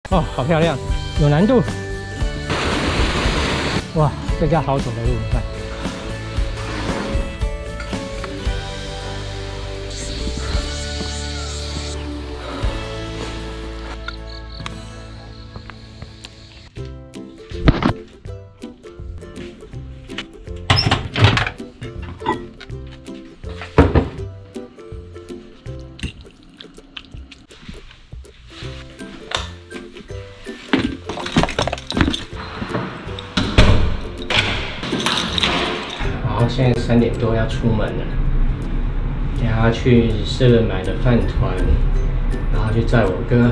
哦，好漂亮，有难度。哇，这叫好走的路，你看。现在3点多要出门了，等下去7-Eleven买的饭团，然后去载我哥。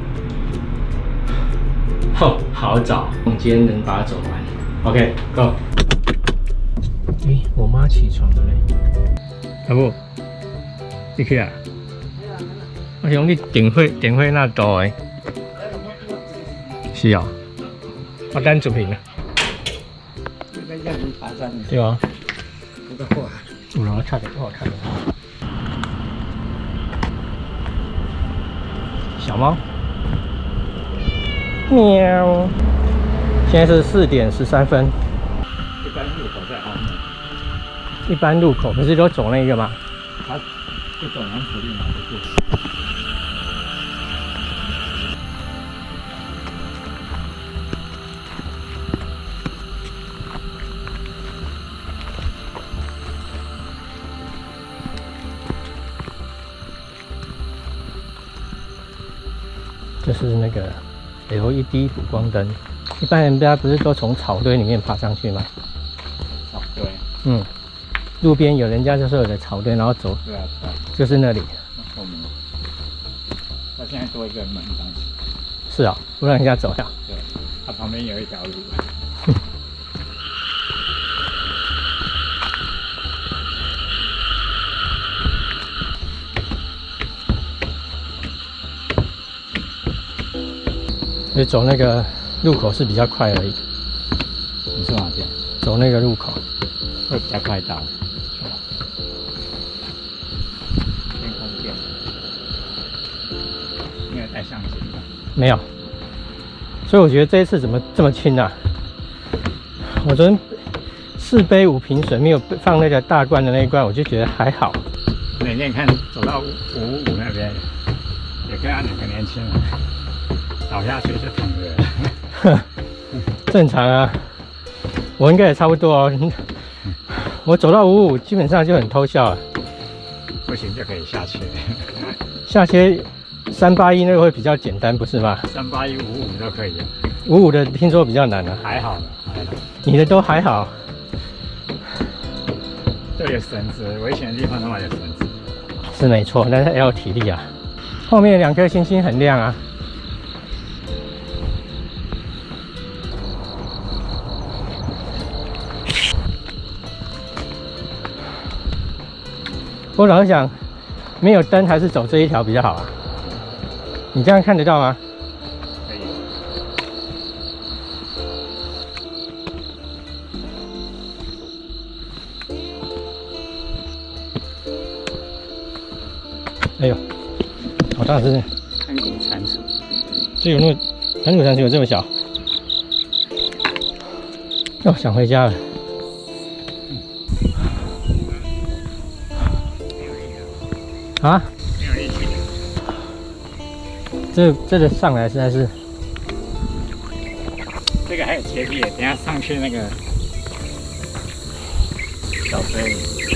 好早，我们今天能把它走完。OK， go。咦，我妈起床了嘞。阿母，你去啊？我想你电火那大诶。是啊，我等视频啊。对啊。 有了，差点，我看到小猫，喵。现在是4点13分。 一般路口在后面。 一般路口不是都走那个吗？ 他就走南福利马的路。 就是那个 LED 补光灯，一般人家不是都从草堆里面爬上去吗？ 草堆。 嗯，路边有人家就是有的草堆，然后走。 对啊，对啊。就是那里。 后面。他现在多一个门当时。 是啊，不让人家走呀。 对，它旁边有一条路。 所以走那个路口是比较快而已。 你是哪边？ 走那个路口会比较快到。天空店。你有带相机吗？ 没有。所以我觉得这一次怎么这么轻啊？我昨天4杯5瓶水，没有放那个大罐的那一罐，我就觉得还好。 那天看走到555那边，也看到2个年轻人。 倒下去就躺着了， 正常啊，我应该也差不多哦。我走到55，基本上就很偷笑了。 不行就可以下切。 下切381那个会比较简单，不是吗 ？381、55都可以啊。 55的听说比较难啊。 还好，还好。 你的都还好。 这有绳子，危险的地方都有绳子。 是没错，但是要有体力啊。后面2颗星星很亮啊。 我老是想，没有灯还是走这一条比较好啊。你这样看得到吗？ 可以。 哎呦，好大只！ 盘古蟾蜍， 这有那么盘古蟾蜍有这么小？哦，想回家了。 啊？ 没有力气。 这个上来实在是， 这个还有阶梯，等下上去那个小堆。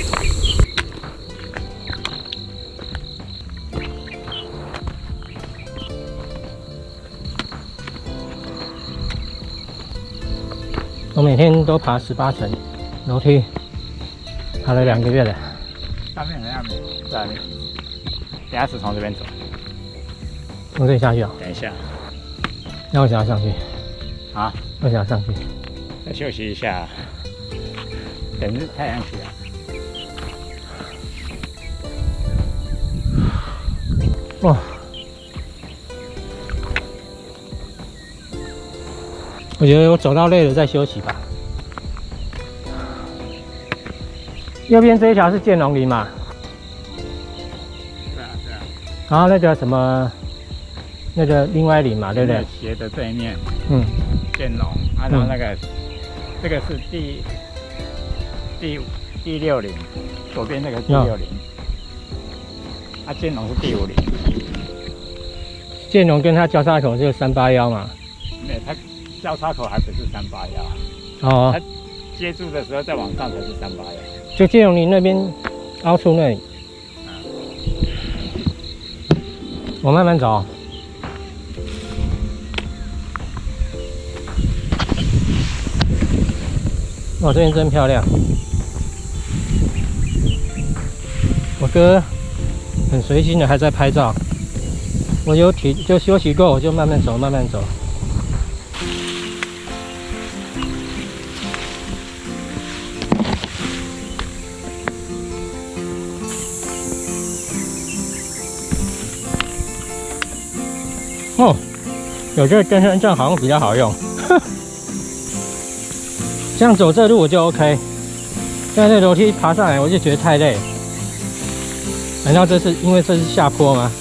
我每天都爬18层楼梯，爬了2个月了。 上面好像没有，在那边。 等下是从这边走， 从这里下去啊？ 等一下， 那我想要上去啊！ 我想要上去， 再休息一下，等太阳起来。 哇！我觉得我走到累了再休息吧。右边这一条是剑龙林嘛？ 然后那个什么那个另外岭嘛，对不对？ 斜的这一面， 嗯， 建龙啊，然后那个、这个是第6岭，左边那个是第6岭，啊，建龙是第5岭。 建龙跟它交叉口就是381嘛。 没有，它交叉口还不是381。 哦。 它接住的时候再往上才是381。 就建龙林那边凹出那里。我慢慢走。哇，这边真漂亮。我哥很随心的还在拍照。我有就休息过，我就慢慢走，慢慢走。哦，有这个登山杖好像比较好用。这样走这路我就 OK。现在这楼梯爬上来我就觉得太累。难道这是因为这是下坡吗？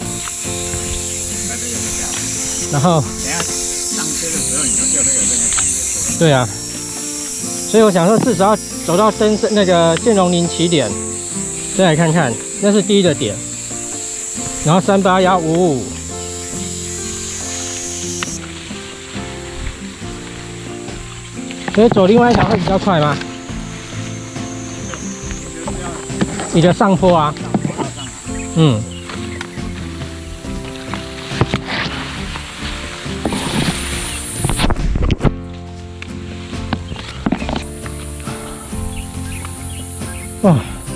然后， 等下上车的时候，你就会有这个感觉。 对啊，所以我想说，至少要走到那个建龙林起点，再来看看，那是第一个点。然后38155，所以走另外一条会比较快吗？你的上坡啊，嗯。哇！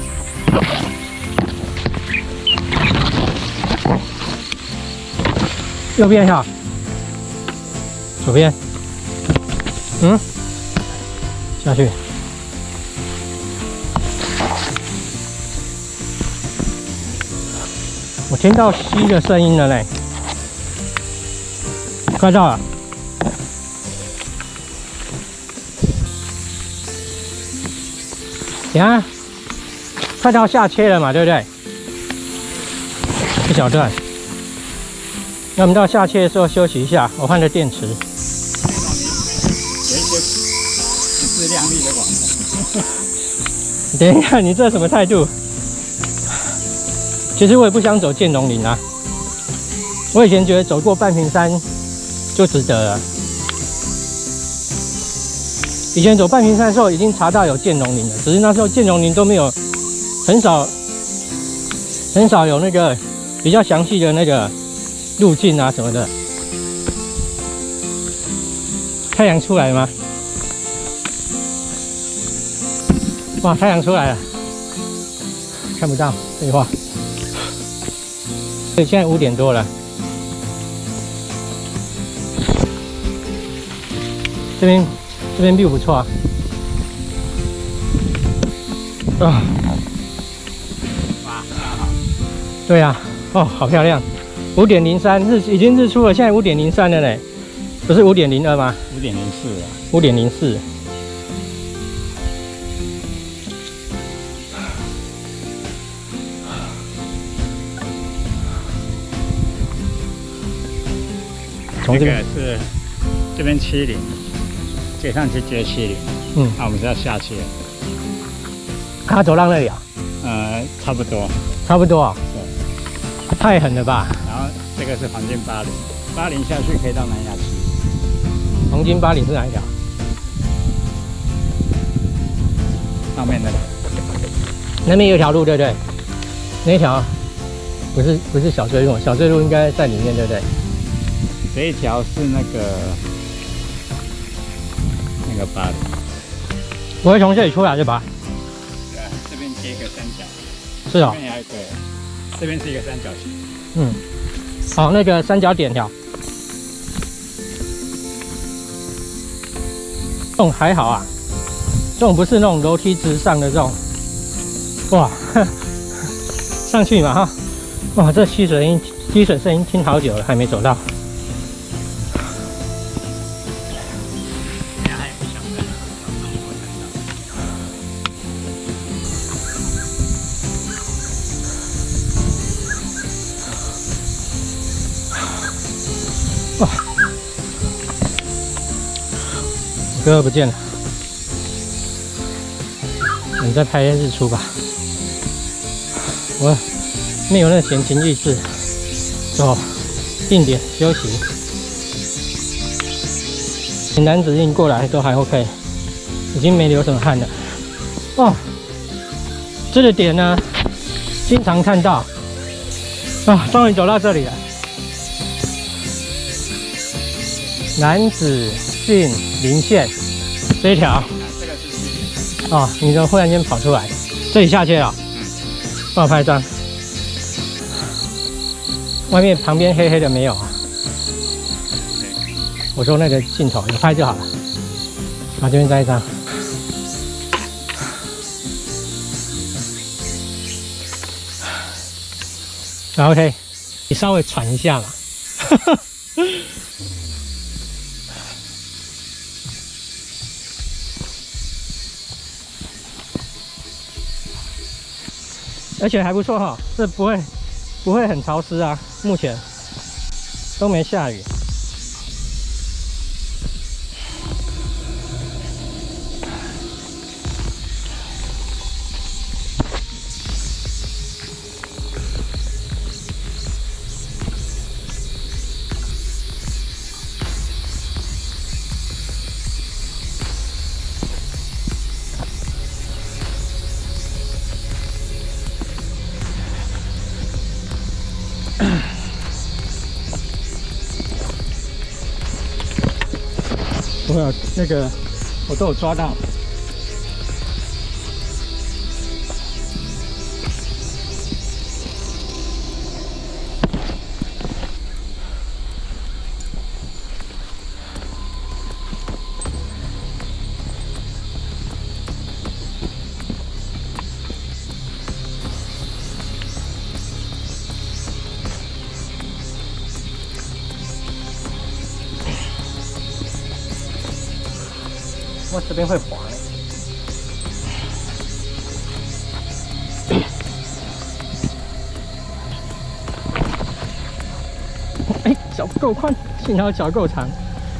右边哈，左边，嗯，下去。我听到溪的声音了嘞，快到了。等下。快到下切了嘛，对不对？一小段。那我们到下切的时候休息一下，我换了电池。 有一些不自量力的网红。 等一下，你这什么态度？其实我也不想走建龙林啊。我以前觉得走过半屏山就值得了。以前走半屏山的时候已经查到有建龙林了，只是那时候建龙林都没有。很少有那个比较详细的那个路径啊什么的。太阳出来了吗？哇，太阳出来了，看不到，废话。对，现在5点多了。这边 view 不错啊。啊。对啊，哦，好漂亮，5.03已经日出了，现在5.03了嘞，不是5.02吗 ？5.04啊 ，5.04。从这个是这边7岭，接上去接7岭，那我们是要下去。 他走到那里啊？ 差不多。 差不多啊。太狠了吧！ 然后这个是黄金8岭，8岭下去可以到南雅溪。 黄金8岭是哪一条？ 上面那个。 那边有一条路，对不对？那一条不是小坠路，小坠路应该在里面，对不对？ 这一条是那个8岭。 我会从这里出来对吧？ 对啊，这边接一个三角。 是哦。 这边还有一个。这边是一个三角形。 嗯，好，那个三角点条，这种还好啊，这种不是那种楼梯直上的这种，哇，上去嘛哈，哇，这溪水声音听好久了，还没走到。 哥不见了，你在拍日出吧？我没有那闲情逸致，走，定点休息。男子印过来都还 OK， 已经没流什么汗了。哦，这个点呢，经常看到。啊，终于走到这里了。男子径林线这一条。 这个是距离。 哦，你就忽然间跑出来，这里下去了。帮我拍一张。外面旁边黑黑的没有啊？我说那个镜头有拍就好了。好，这边再一张。然后 OK， 你稍微喘一下嘛。而且还不错哈，这不会很潮湿啊，目前都没下雨。我有那个，我都有抓到。我这边会滑嘞。哎，脚不够宽，幸好脚够长。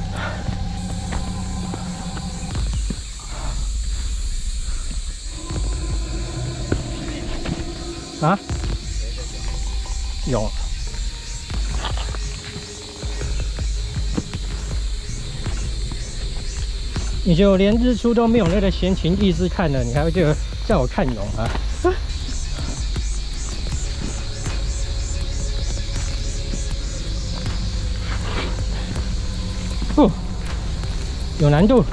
啊？有。你就连日出都没有那个闲情逸致看了，你还会叫我看泳啊？哦，有难度，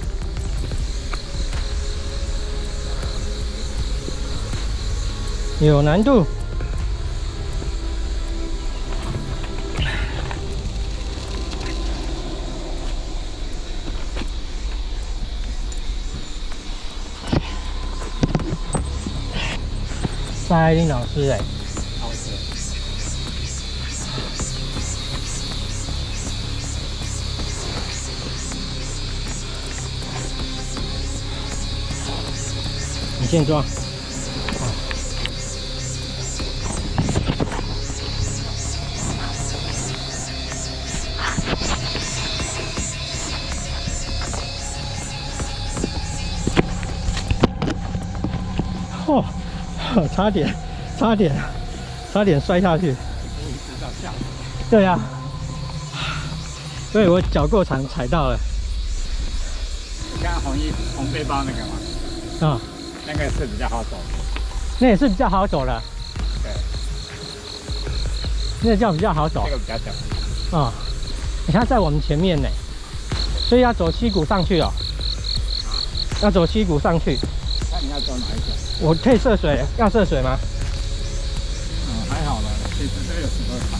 有难度。蔡林老师哎， 老师， 你先装。哦，差点摔下去。对呀、所以我脚够长，踩到了。 你看红背包那个吗？ 啊、 那个是比较好走。 那也是比较好走的。 对， 那叫比较好走这。个比较小。 啊、你看在我们前面呢，所以要走溪谷上去哦。要走溪谷上去。 那你要走哪一条？ 我可以涉水，要涉水吗？ 还好了，其实这个有石头场。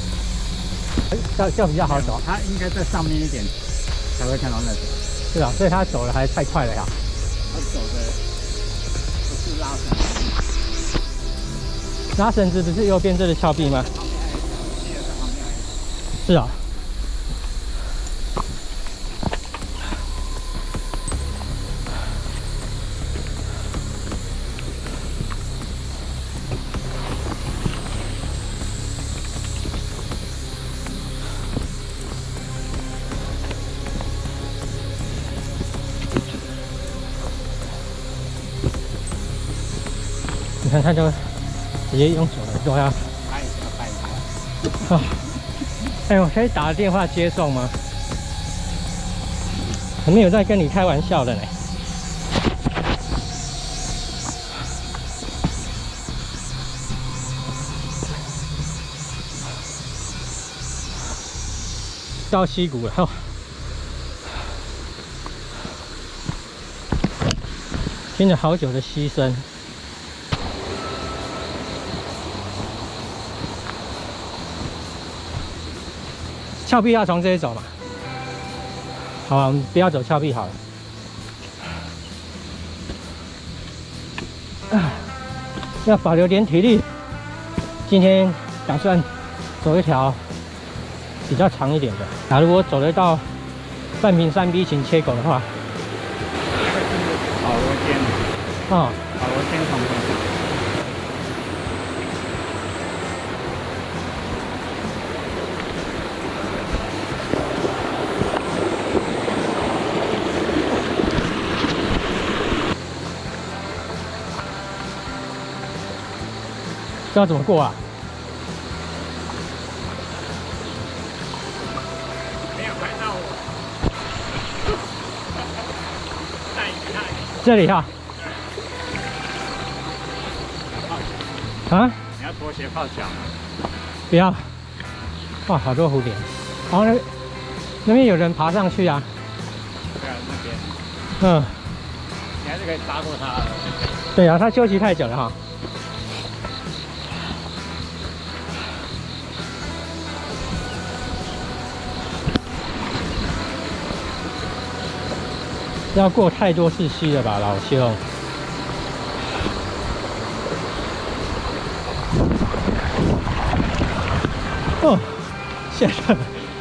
叫比较好走。 它应该在上面一点才会看到那种。 是啊，所以他走的还太快了呀。 他走的不是拉绳， 拉绳子不是右边这个峭壁吗？ 旁边还有一个，记得在旁边还有一个。 是啊。 你看他就直接用手的都要。 拍一下，拍一下。 啊，哎，我可以打个电话接送吗？我没有在跟你开玩笑的嘞。到溪谷了，哦，听了好久的溪声。峭壁要从这里走嘛？好啊，我们不要走峭壁好了。啊，要保留点体力。今天打算走一条比较长一点的。假如我走得到半屏山 B 型切口的话， 好罗间。 啊， 好罗间旁边。 这要怎么过啊？ 没有拍到我。带一下。 这里哈。啊？ 你要拖鞋泡脚吗？ 不要。哇，好多蝴蝶。然后那边有人爬上去啊。 对啊，那边。 嗯。 你还是可以抓过它的。 对啊，它休息太久了哈。要过太多次溪了吧，老兄。哦，现在。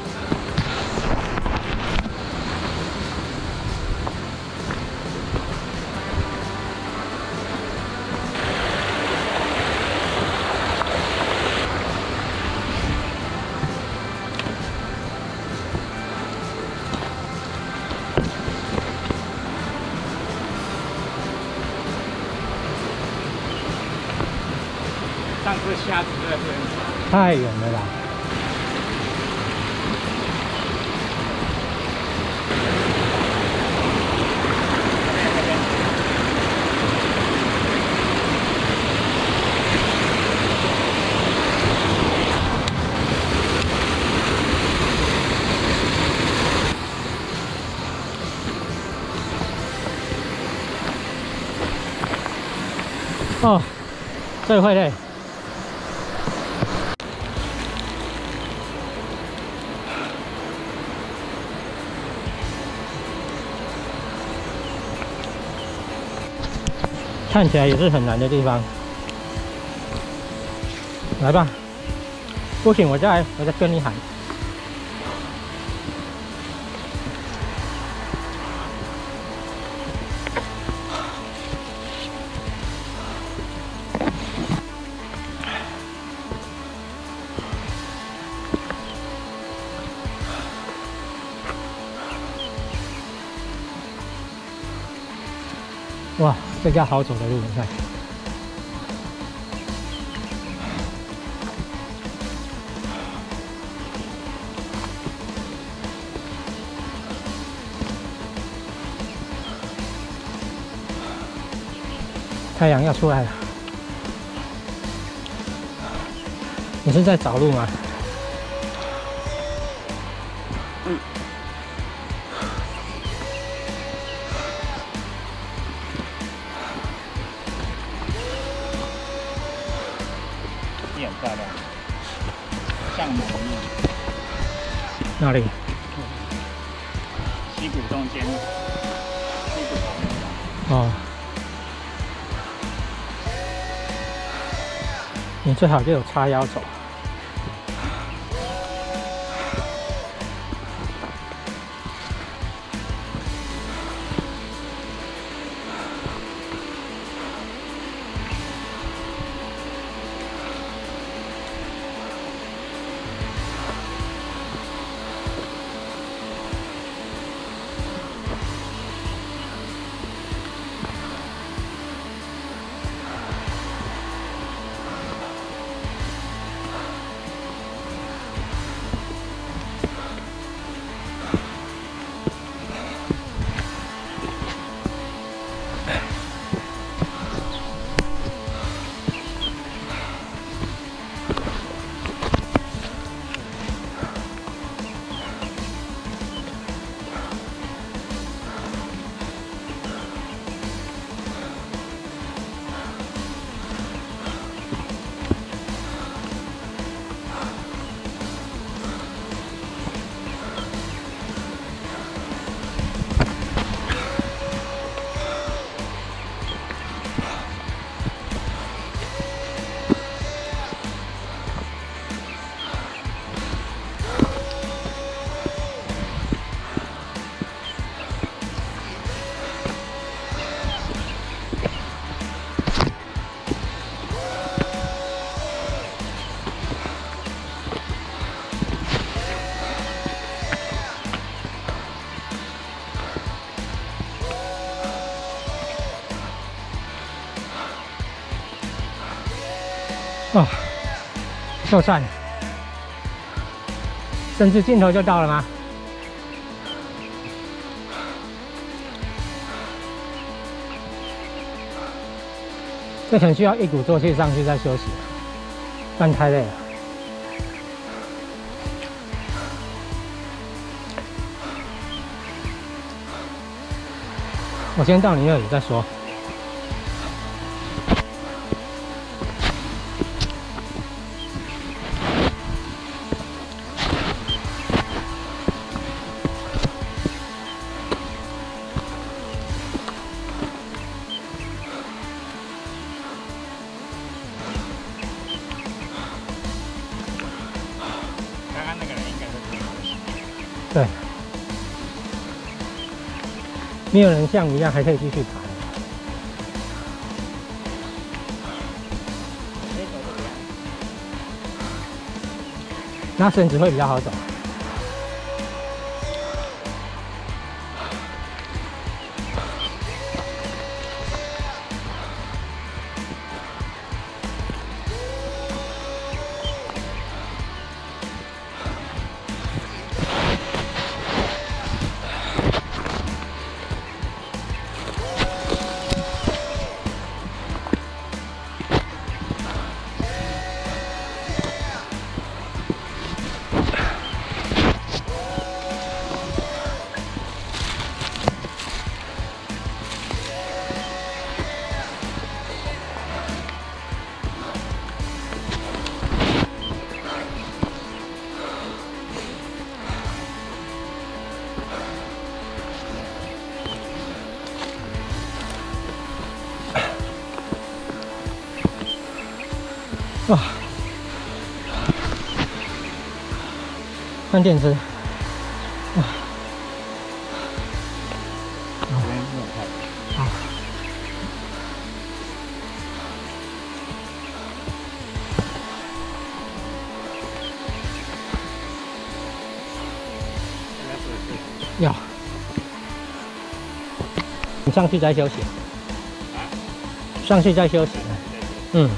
上次下次在这边。 太远了啦。哦，这个会累。看起来也是很难的地方。来吧，不行我再跟你喊。哇，这条好走的路，你看。太阳要出来了。你是在找路吗？ 嗯。很漂亮，像模一样。 哪里？ 溪谷中间，溪谷旁边。 哦。你最好就有叉腰走。 哦，就算了，甚至尽头就到了吗？这可能需要一鼓作气上去再休息，不然太累了。我先到你那里再说。 刚刚那个人应该是对，没有人像你一样还可以继续爬。那绳子会比较好走。哇！看电池，哇！好。要。你上去再休息。上去再休息。嗯。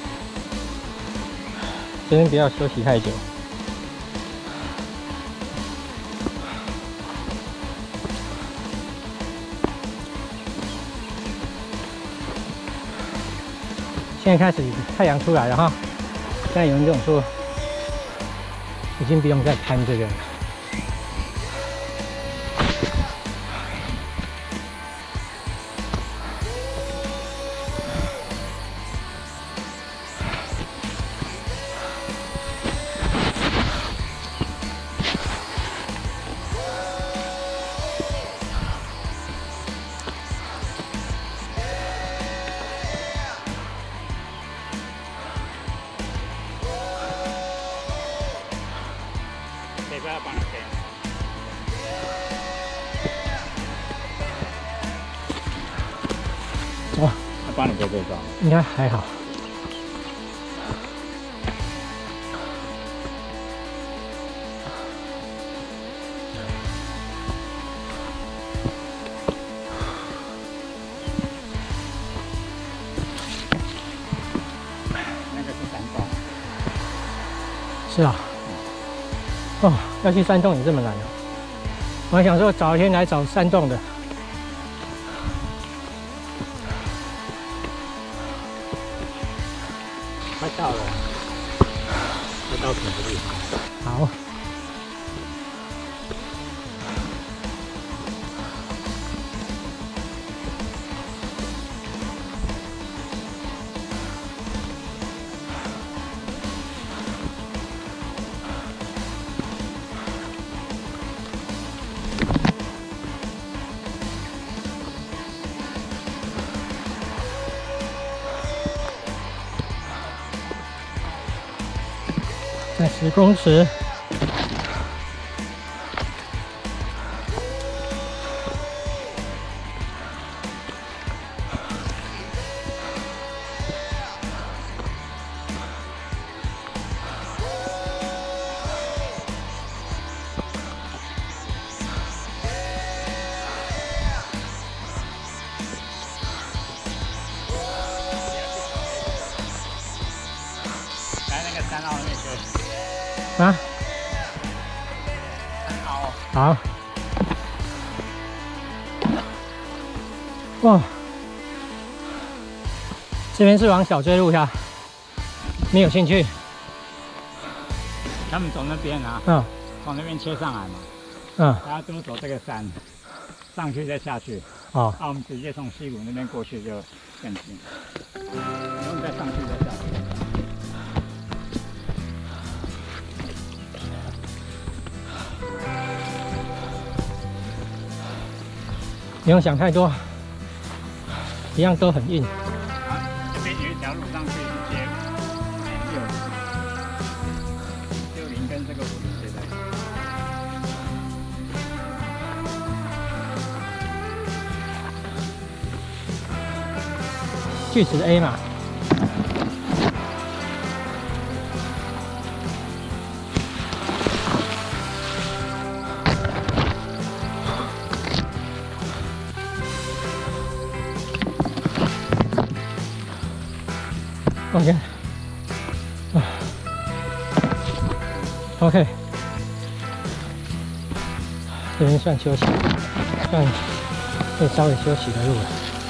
这边不要休息太久。现在开始太阳出来了哈，现在有人跟我说，已经不用再攀这个了。哇， 他帮你做这招， 应该还好。 那个是山洞。 是啊。哦，要去山洞也这么难啊！我还想说找一天来找山洞的。 快到了，快到什么地方？ 好。在10公尺。 山凹那边休息。 啊？ 山凹。 好。哇，这边是往小追路下，没有兴趣。 他们从那边啊，从那边切上来嘛，然后都走这个山，上去再下去。哦，我们直接从溪谷那边过去就更近，不用再上去再下去。 不用想太多，一样都很硬。 这边有一条路上去是接60跟这个50接在一起。 锯齿 A 嘛。OK， OK， 这边算休息，算可以稍微休息的路了。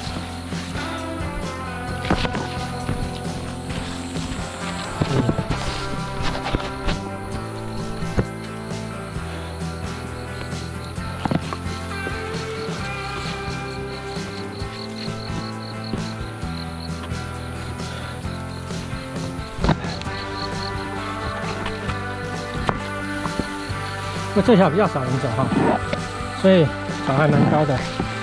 不过这条比较少人走哈，所以草还蛮高的。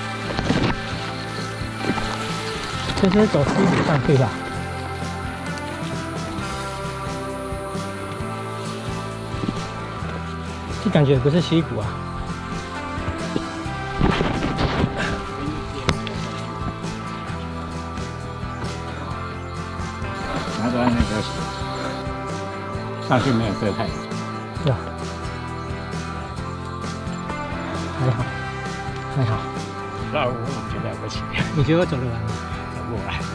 这是走溪谷上去吧？这感觉不是溪谷啊。 然后都在那休息，上去没有晒太阳。 是啊。还好，还好。 那我觉得了不起。 你觉得我走得完吗？ 走不完，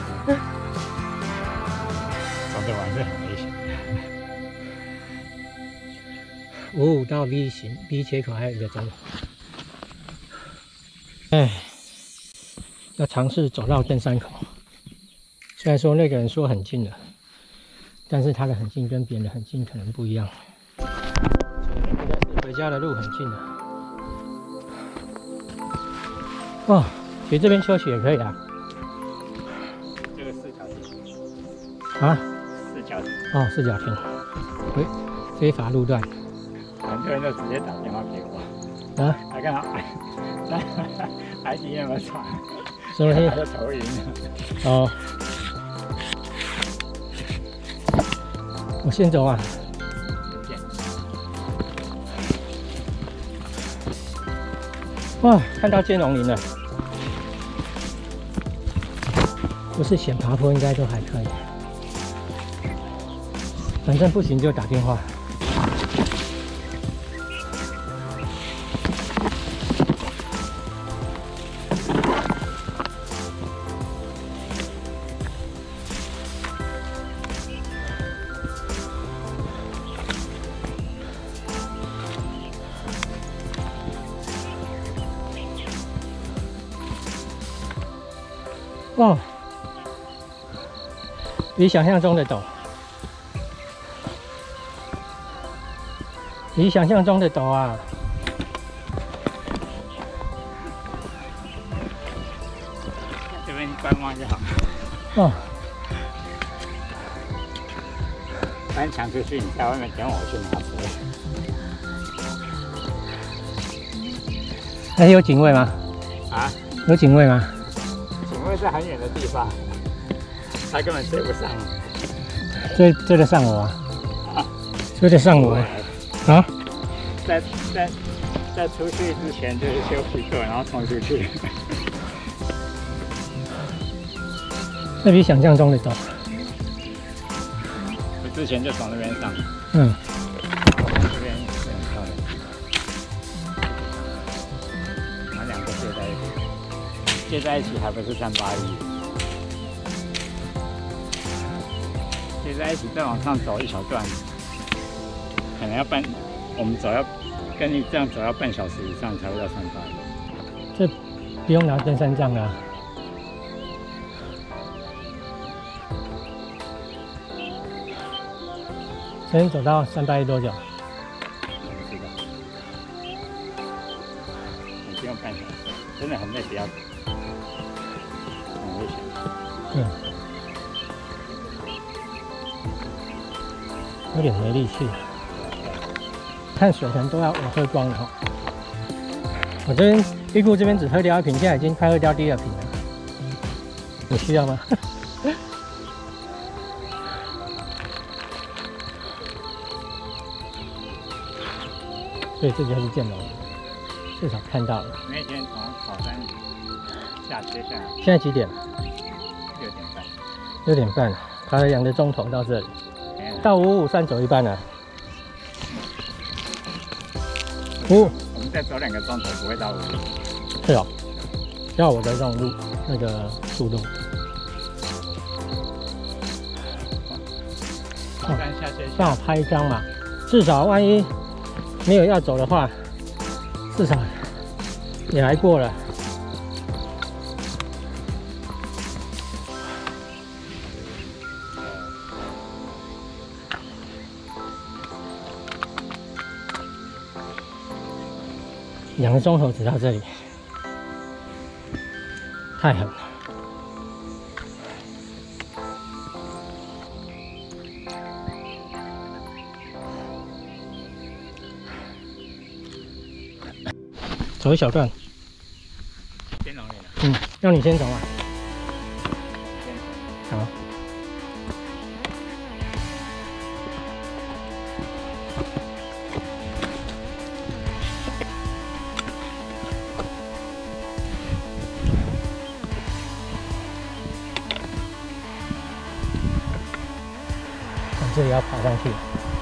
走得完是很危险。 55到 V 型 ，V 切口还有1个钟。哎，要尝试走到登山口。虽然说那个人说很近了，但是他的很近跟别人的很近可能不一样。应该是回家的路很近了。哦，其实这边休息也可以啊。 这个4角亭。 啊 ？4角亭。 哦，4角亭。喂，非法路段。 很多人就直接打电话给我。啊？还看到还体验了船。 什么意思？ 头晕。 哦。我先走啊。哇，看到剑龙林了。不是险爬坡，应该都还可以。反正不行就打电话。哇！比想象中的陡，比想象中的陡啊！ 这边观望就好。 哦。 反正抢出去，你在外面等我去拿车。 还有警卫吗？ 啊？ 有警卫吗？ 警卫在很远的地方。他根本追不上你，追得上我啊！追得上我啊！ 在出去之前就是休息过，然后冲出去。 这比想象中的陡。 我之前就从那边上。 嗯。 这边是很漂亮。把2个接在一起，接在一起还不是381。接在一起再往上走一小段，可能要我们走要跟你这样走要半小时以上才会到381。 这不用拿登山杖啊。昨天走到381多久？ 我不知道，你不用半小时，真的很累，不要走，很危险。 有点没力气，看水可能都要我喝光了哈。我这边预估这边只喝掉1瓶，现在已经快喝掉第2瓶了。你需要吗？所以这就是剑龙，至少看到了。 那天从草山下切下来， 现在几点了 ？6点半。6点半，爬了2个钟头到这里，到553走一半了。 我们再走2个钟头不会到5。 是哦，要我的这种那个速度。 草山下切， 刚好拍一张嘛，至少万一没有要走的话，至少也来过了。2个钟头只到这里，太狠了。走一小段， 先让你了。 让你先走啊。好。这里要爬上去。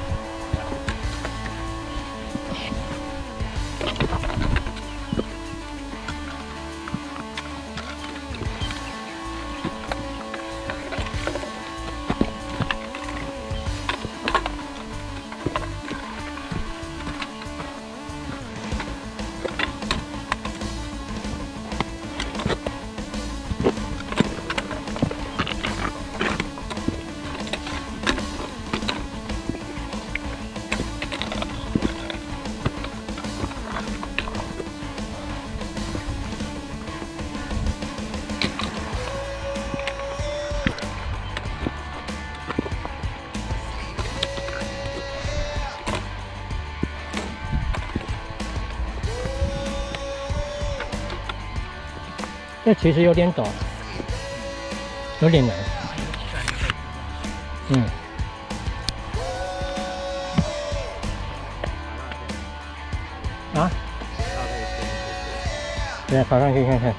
这其实有点陡，有点难。啊？对，爬上去看看。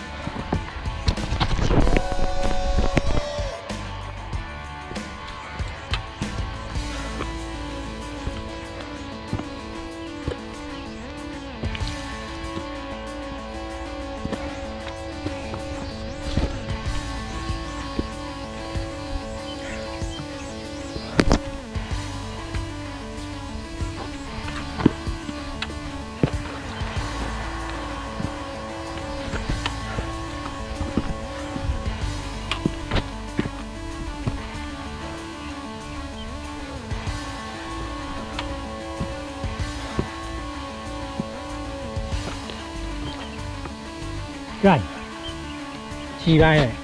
干，起来了。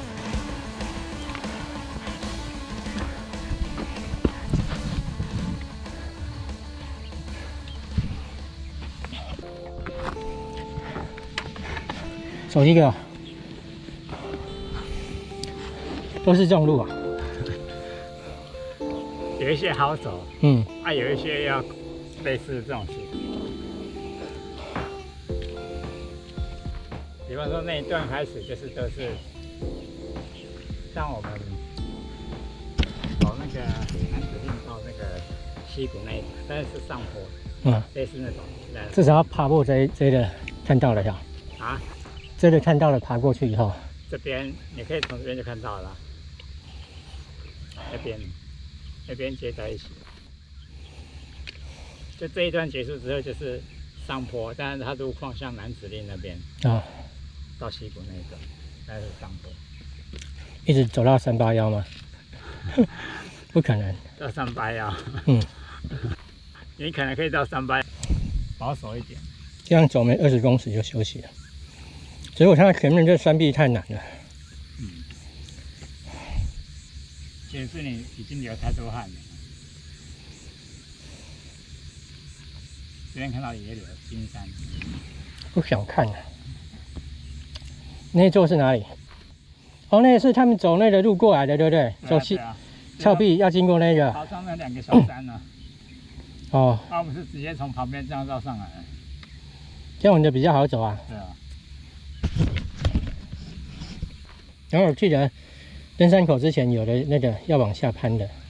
走一个，都是这种路啊。 有一些好走，有一些要类似这种系统。比方说那一段开始就是都是像我们走那个南子岭到那个溪谷那一段，但是上坡，类似那种。至少要爬过这个看到了呀。啊？ 这个看到了，爬过去以后， 这边你可以从这边就看到了。那边， 那边接在一起。就这一段结束之后就是上坡，但是它路况像南子岭那边啊，到溪谷那一段，那是上坡。 一直走到381吗？不可能。 到381。嗯。你可能可以到380，保守一点。 这样走没20公尺就休息了。所以我看到前面这山壁太难了。嗯。 其实你已经流太多汗了。这边看到野柳金山， 不想看了。那一座是哪里？哦，那是他们走那个路过来的，对不对？走峭壁要经过那个。 好，上面2个小山呢。 哦。 我们是直接从旁边这样绕上来的。 这样的比较好走啊。 对啊。 然后我记得登山口之前有的那个要往下攀的。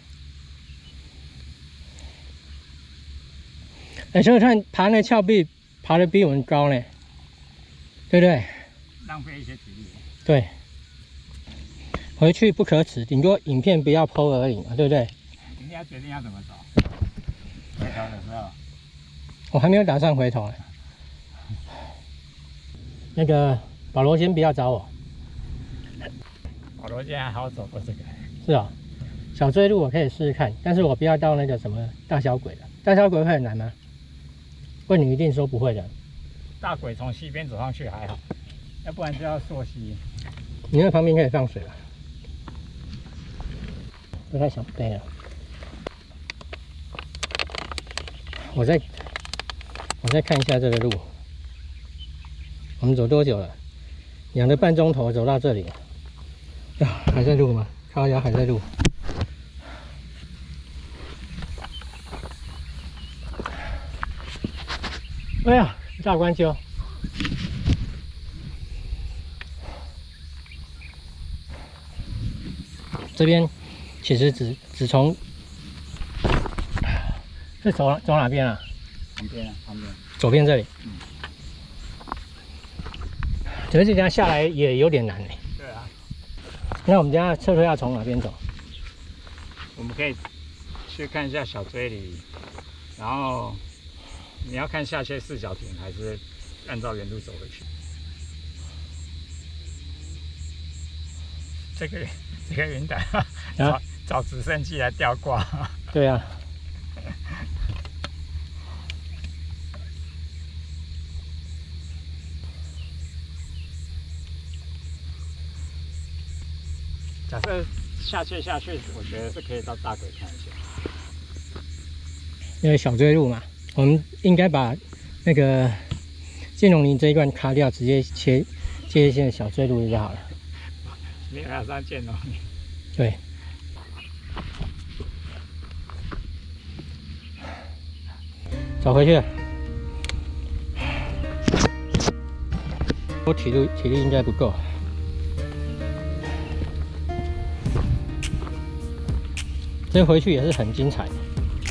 所以看爬那峭壁，爬得比我们高呢，对不对？ 浪费一些体力。 对。回去不可耻，顶多影片不要 PO 而已嘛，对不对？ 你要决定要怎么走。回头的时候。 我还没有打算回头。那个保罗先不要找我。 保罗现在还好走过这个。 是啊、哦，小追路我可以试试看，但是我不要到那个什么大小鬼了。大小鬼会很难吗？问你一定说不会的。 大鬼从西边走上去还好，要不然就要溯溪。 你那旁边可以放水了。不太想背了。我再看一下这个路。我们走多久了？2个半钟头走到这里了。啊，还在录吗？靠腰还在录。哎呀，大关丘。这边其实只从是走哪边啊？ 旁边。 左边这里。嗯。可是这家下来也有点难哎。 对啊。 那我们家车要从哪边走？ 我们可以去看一下小锥里，然后你要看下切4角亭，还是按照原路走回去？这个云台找直升机来吊挂。 对啊。 假设下去，我觉得是可以到大鬼看一下。 因为小追路嘛，我们应该把那个剑龙林这一段卡掉，直接接一线小追路就好了。 没有要上剑龙林。 对。走回去。我体力应该不够。这回去也是很精彩的。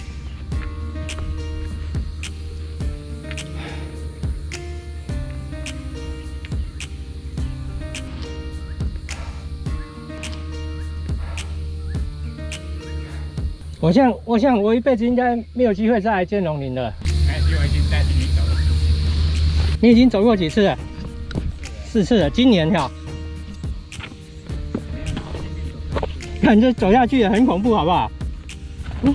我想我一辈子应该没有机会再来剑龙林了。 没关系，我已经带着你走了。 你已经走过几次了？4次了，今年哈。看这走下去也很恐怖，好不好？嗯。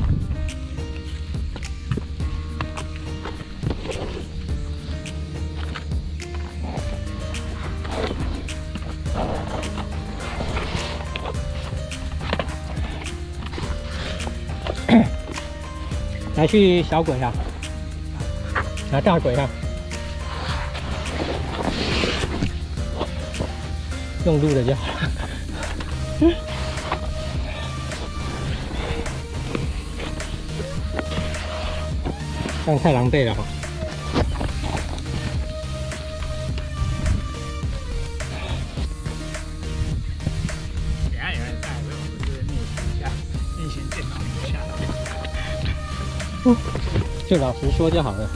来去小鬼啊，来大鬼啊，用路的就好了。这样太狼狈了哈。 等下有人上来，所以我们是逆行电脑下来。 就老实说就好了。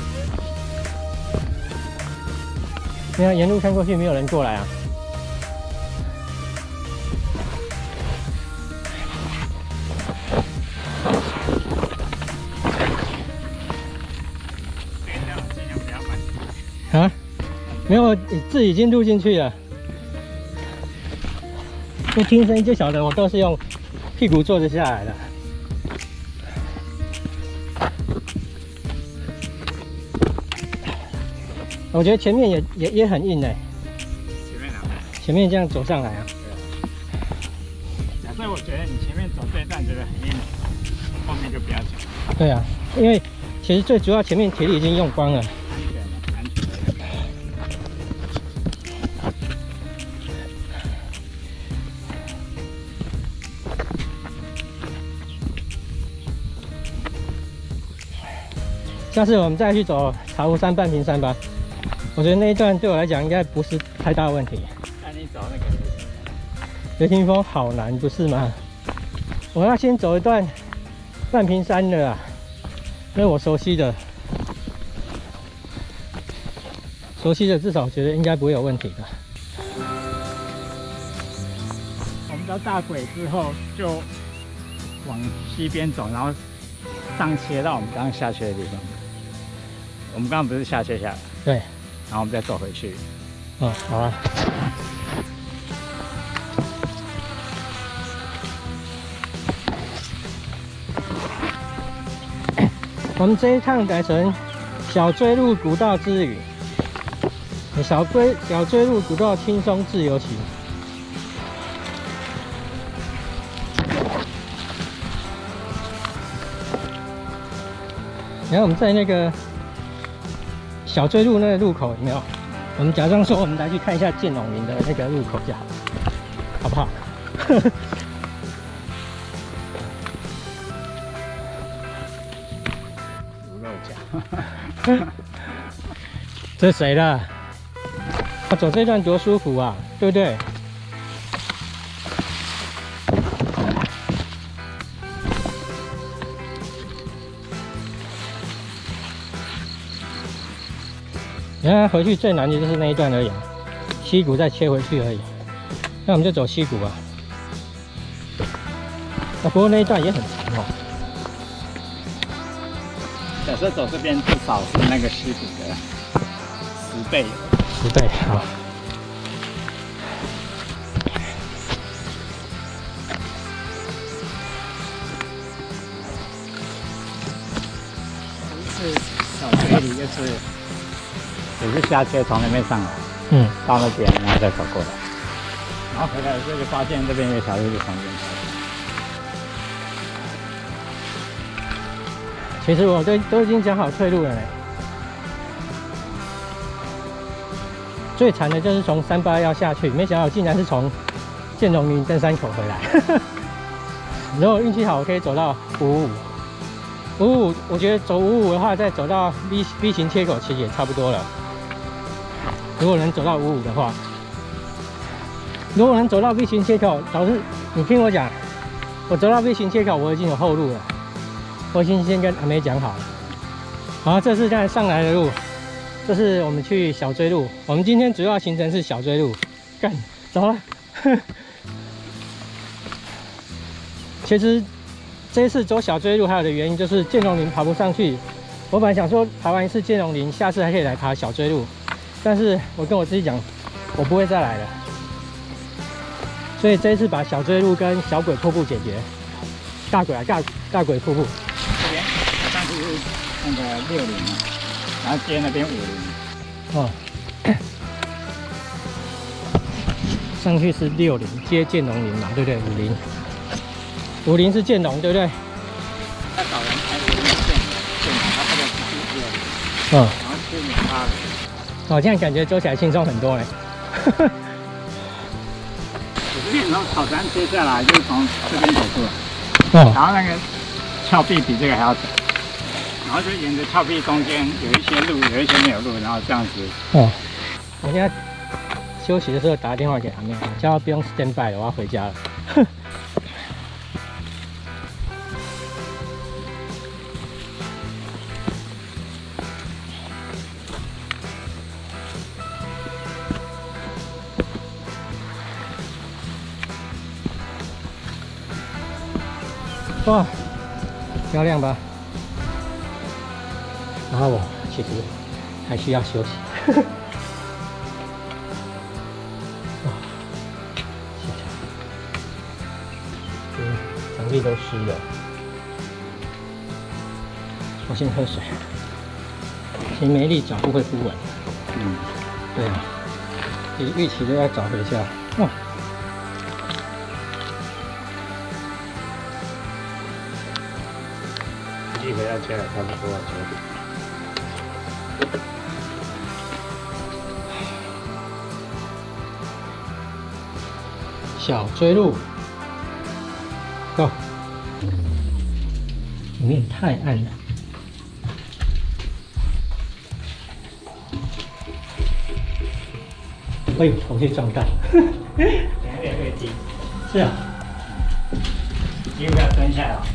你看沿路看过去，没有人过来啊。 没有，字已经录进去了。一听声音就晓得我都是用屁股坐着下来的。我觉得前面也很硬哎。 前面哪边？ 前面这样走上来啊。 假设我觉得你前面走这一段觉得很硬，后面就不要走。 对啊，因为其实最主要前面体力已经用光了。 安全的，安全的。 下次我们再去走茶壶山半屏山吧。我觉得那一段对我来讲应该不是太大问题。 那你走那个雷霆峰好难，不是吗？我要先走一段半屏山的啦，因为我熟悉的至少我觉得应该不会有问题的。 我们到大鬼之后就往西边走，然后上切到我们刚刚下去的地方。我们刚刚不是下切下来？ 对。 然后我们再走回去。 嗯，好啊。我们这一趟改成小追路古道之旅，小追路古道轻松自由行。然后我们在那个小追路那个路口有没有？我们假装说我们来去看一下剑龙林的那个路口就好，好不好？ 猪肉夹。 这是谁的？走这段多舒服啊，对不对？你看回去最难的就是那一段而已，溪谷再切回去而已。那我们就走溪谷吧。不过那一段也很长哦。 假设走这边至少是那个溪谷的10倍。 10倍，好。 是小水里就是也是下切从那边上来，到那边然后再走过来，然后回来的时候就发现这边有小路就从这边开。 其实我都已经讲好退路了呢。最惨的就是从38要下去，没想到竟然是从剑龙林登山口回来。如果运气好，我可以走到555，我觉得走55的话，再走到 V 型切口其实也差不多了。如果能走到55的话，如果能走到 V 型切口，老师你听我讲，我走到 V 型切口，我已经有后路了，我已经先跟阿梅讲好了。好，这是刚才上来的路。这是我们去小追路，我们今天主要行程是小追路，干走了。其实这一次走小追路还有的原因就是剑龙林爬不上去，我本来想说爬完一次剑龙林，下次还可以来爬小追路，但是我跟我自己讲，我不会再来了，所以这一次把小追路跟小鬼瀑布解决，大鬼瀑布。 这边上去是那个60嘛。然后接那边50。 哦，上去是60，接剑龙林嘛，对不对？50是剑龙，对不对？ 要找人开50是剑龙，他这个是60。然后接你80。 哦，这样感觉走起来轻松很多嘞。 我这边从草山接下来就是从这边走出来，然后那个峭壁比这个还要陡。然后就沿着峭壁中间有一些路，有一些没有路，然后这样子。 哦，我现在休息的时候打电话给阿妹，叫她不用 stand by 了，我要回家了。哇，漂亮吧？然后我其实还需要休息。 西都湿了。我先喝水。其实没力，脚步会不稳。对啊，比预期的要早回家。哇！ 一回到家差不多9点。 小追路 ，Go！ 里面太暗了。哎呦，头去撞到， 等下也会低。 是啊， 你不要蹲下来。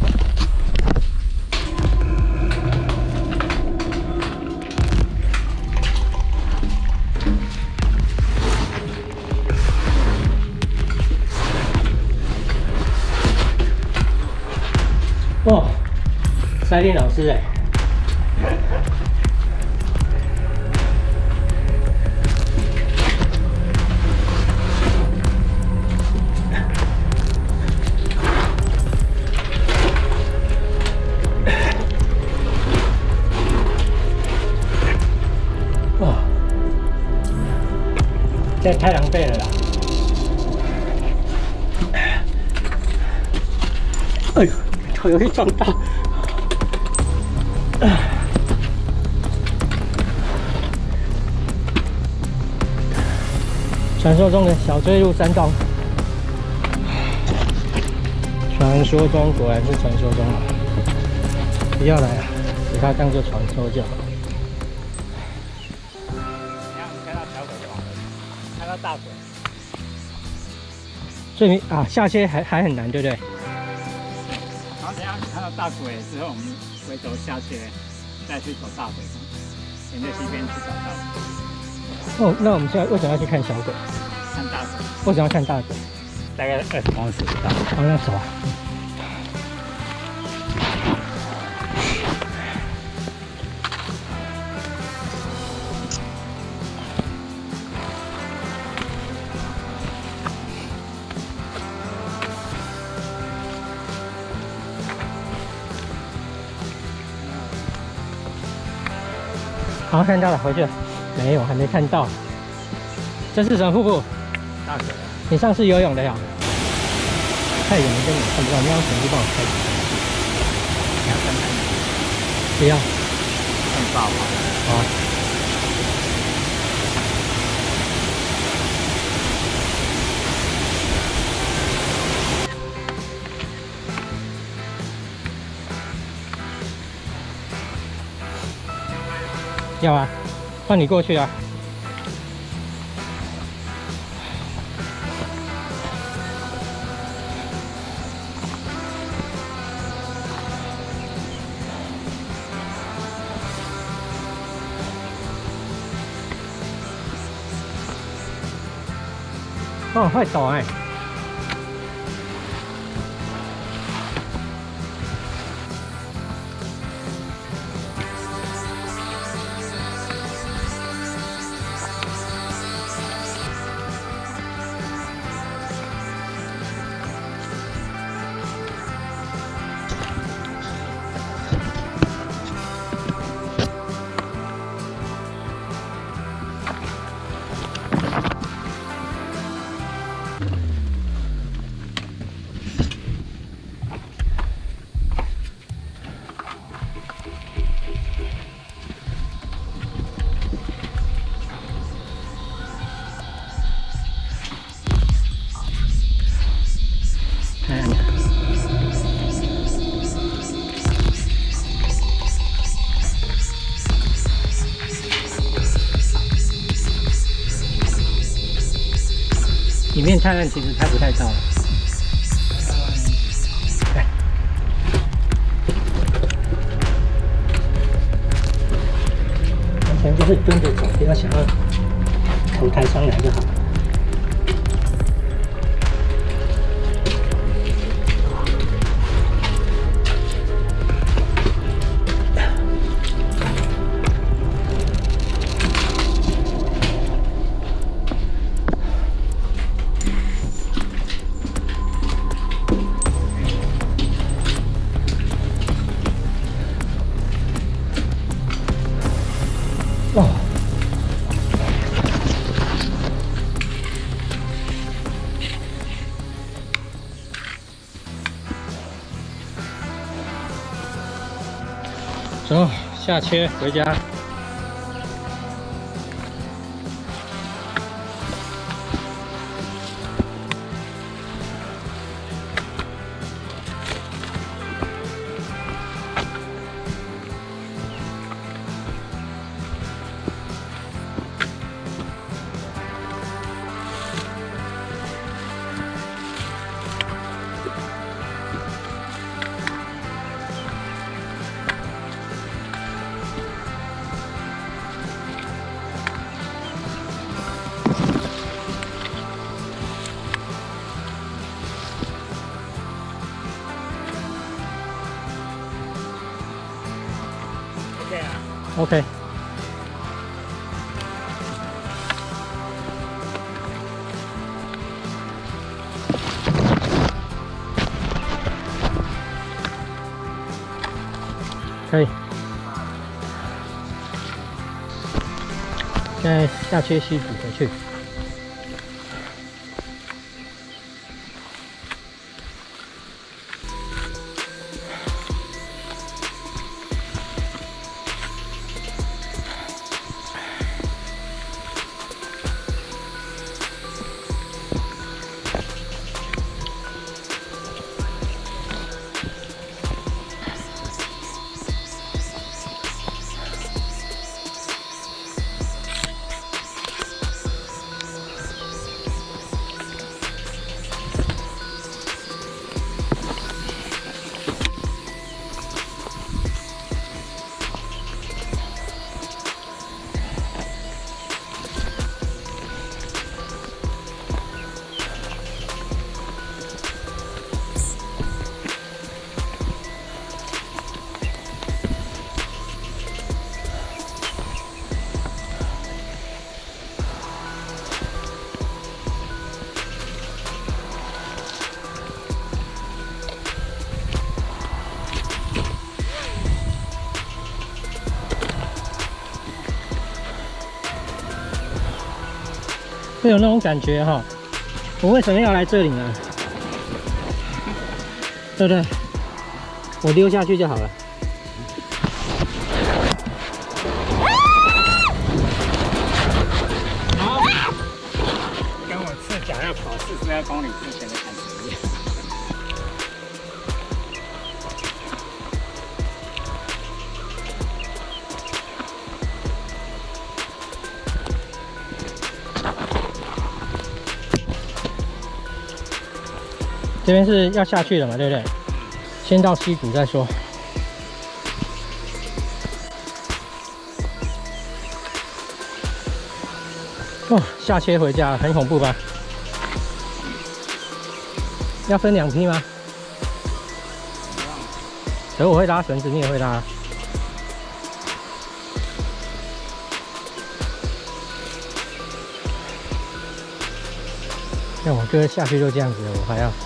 哦，塞练老师哎。哇，这太狼狈了啦！哎呦！头有被撞到，传说中的小追路山洞，传说中果然是传说中啊！不要来啊，给它当做传说就好。 等下我们看到小鬼就好了，看到大鬼。 所以啊，下切还很难，对不对？ 然后等下看到大鬼之后，我们回头下切，再去走大鬼，沿着西边去找大鬼。 哦，那我们现在为什么要去看小鬼？ 看大鬼。 为什么要看大鬼？ 大概20公尺不到。 好，那走啊。好，看到了，回去了。没有，还没看到。这是什么瀑布？ 大鬼。 你上次游泳的呀？太远了，根本看不到。你要手机帮我拍。 你要看看吗？ 不要。 看爆吗？ 好。要啊，换你过去啊。哦，太陡哎！里面太暗，其实拍不太到了。完全就是蹲着走，不要想要头抬上来就好了。 走，下切回家。OK。可以。现在下切西补回去。会有那种感觉哈，我为什么要来这里呢？对不对？我溜下去就好了。 好，跟我赤脚要跑42公里之前的感觉一样。 这边是要下去了嘛，对不对？先到溪谷再说。哦，下切回家很恐怖吧？要分2批吗？可我会拉绳子，你也会拉。像我哥下去就这样子了，我还要。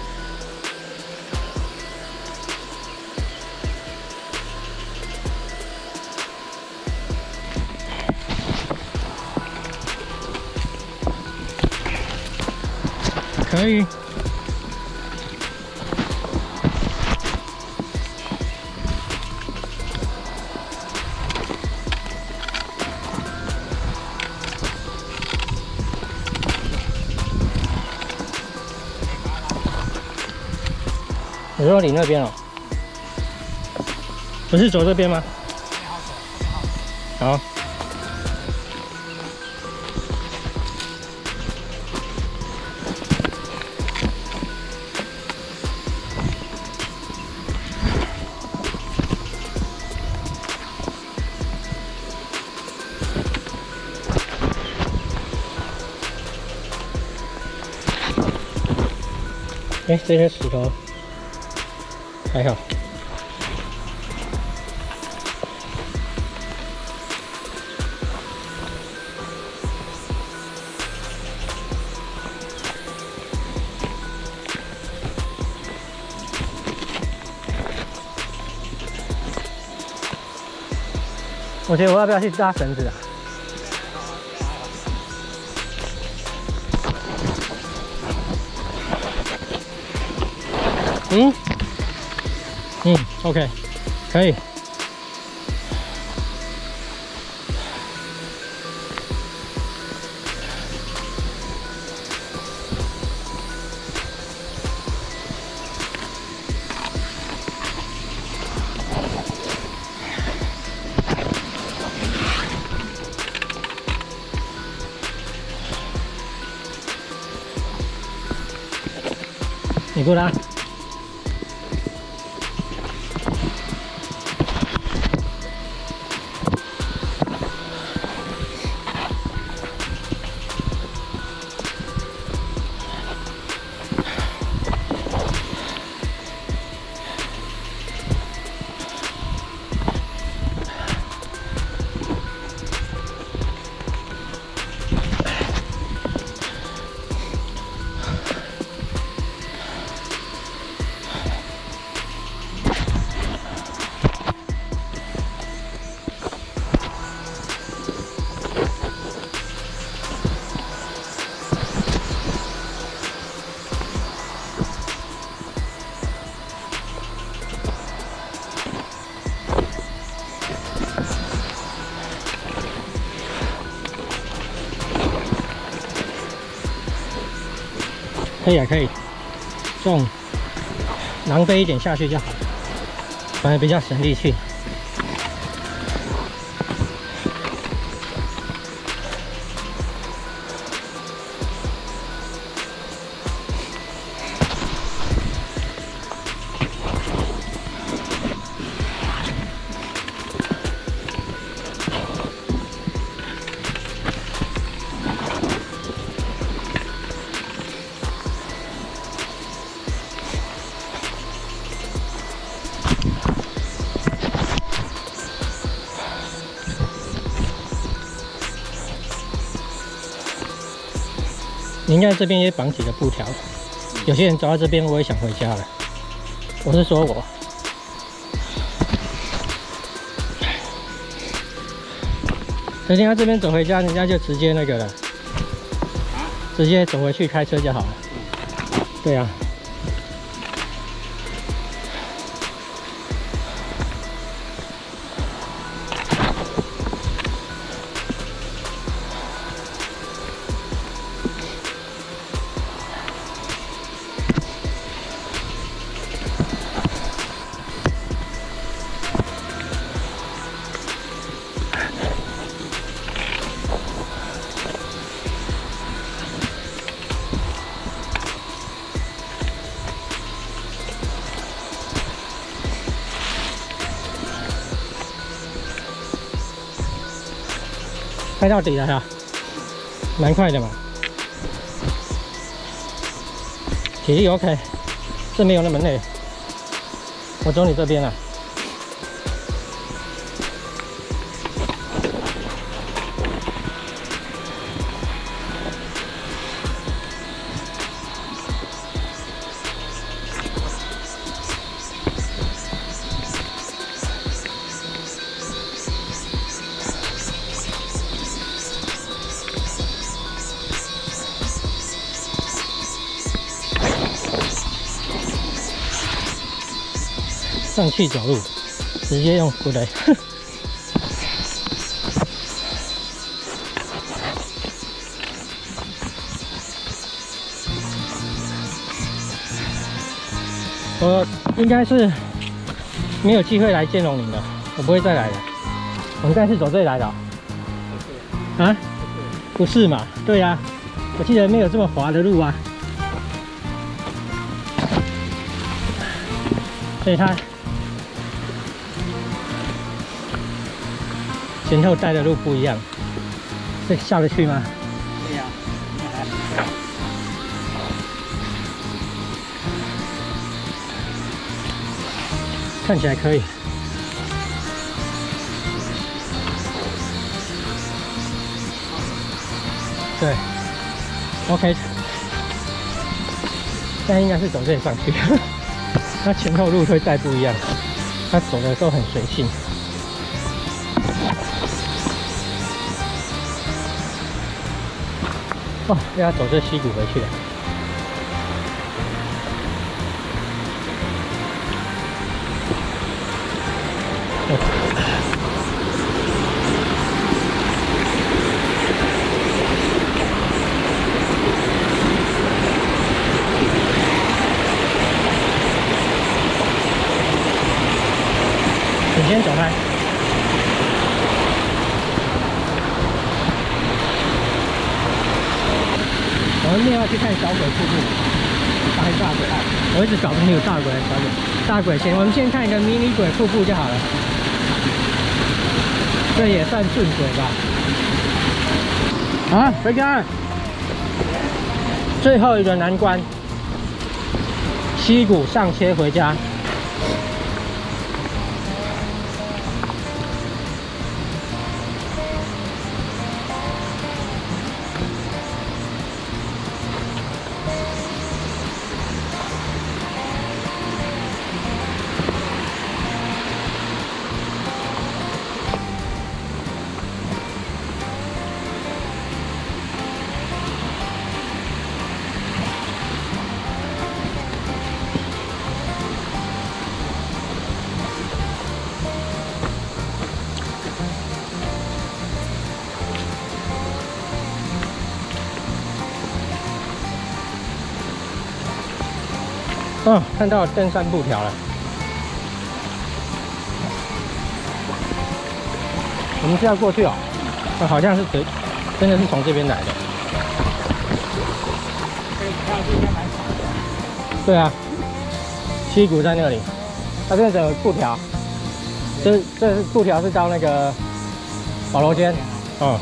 可以。你说你那边哦？不是走这边吗？好。哎，这些石头还好。我觉得我要不要去拉绳子啊？OK， 可以。 你过来。可以啊，可以，重，狼狈一点下去就好，反而比较省力气。你应该这边也绑几个布条，有些人走到这边，我也想回家了。我是说我，人家这边走回家，人家就直接那个了，直接走回去开车就好了。对啊。开到底了哈，蛮快的嘛，体力 OK， 这没有那么累。我走你这边了。上去走路，直接用扶的。我应该是没有机会来剑龙岭的，我不会再来了。我应该是走这里来的哦。啊？不是嘛？对呀，我记得没有这么滑的路啊。所以它前后带的路不一样，这下得去吗？ 对呀。 看起来可以。对 ，OK。现在应该是走这里上去，它前后路会带不一样，它走的都很随性。哦，要走这溪谷回去了。你先走开。我们另外去看小鬼瀑布。 大轨， 我一直搞不清楚大轨还是小轨。大轨先，我们先看一个迷你轨瀑布就好了。这也算顺轨吧。啊，回家。最后一个难关，溪谷上切回家。哦，看到登山布条了。我们是要过去哦。好像是真的是从这边来的。对啊，溪谷在那里。它这个布条，这是布条是到那个保罗间。哦。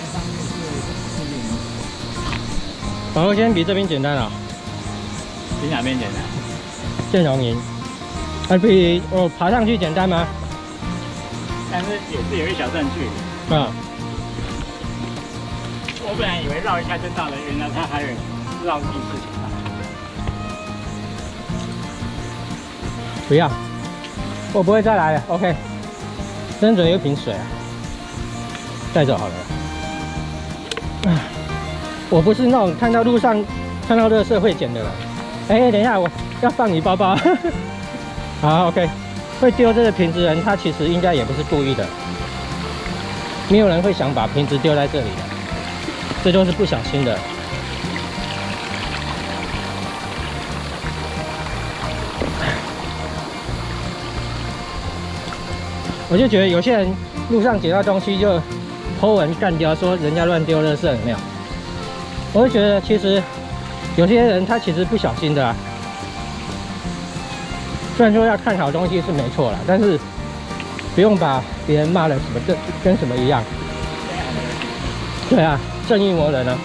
保罗间比这边简单啊。 比哪边简单？ 建荣营，比我爬上去简单吗？ 但是也是有一小段距离。 啊。 我本来以为绕一下就到了，原来它还有绕地事情上。 不要，我不会再来了。OK， 真准有一瓶水啊，带走好了。我不是那种看到路上看到垃圾会捡的人。哎，等一下，我要放你包包。好 ，OK。会丢这个瓶子的人，他其实应该也不是故意的。没有人会想把瓶子丢在这里的，这都是不小心的。我就觉得有些人路上捡到东西就po文干掉，说人家乱丢垃圾，有没有？我就觉得其实。有些人他其实不小心的啊，虽然说要看好东西是没错啦，但是不用把别人骂的什么跟什么一样。对啊，正义魔人啊。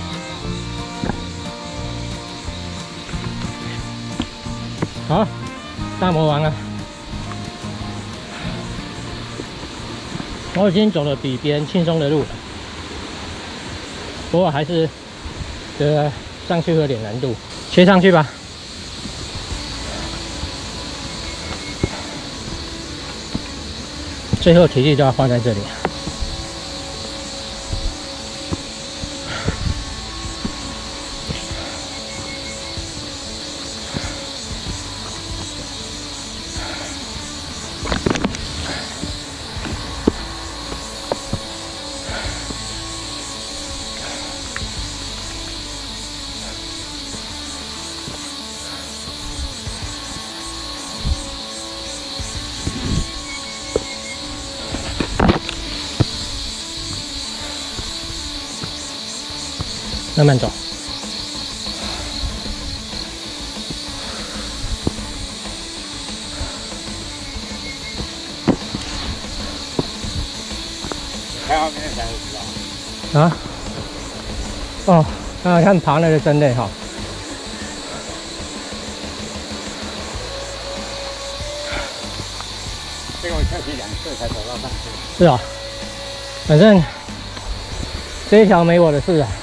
好，大魔王啊！我已经走了比别人轻松的路了，不过还是觉得。上去会有点难度，切上去吧。最后体力都要花在这里。慢慢走。 开后面才会知道。 啊？哦，看爬那个真累哈。 这个我跳起2次才走到上去。 是啊，反正这一条没我的事啊。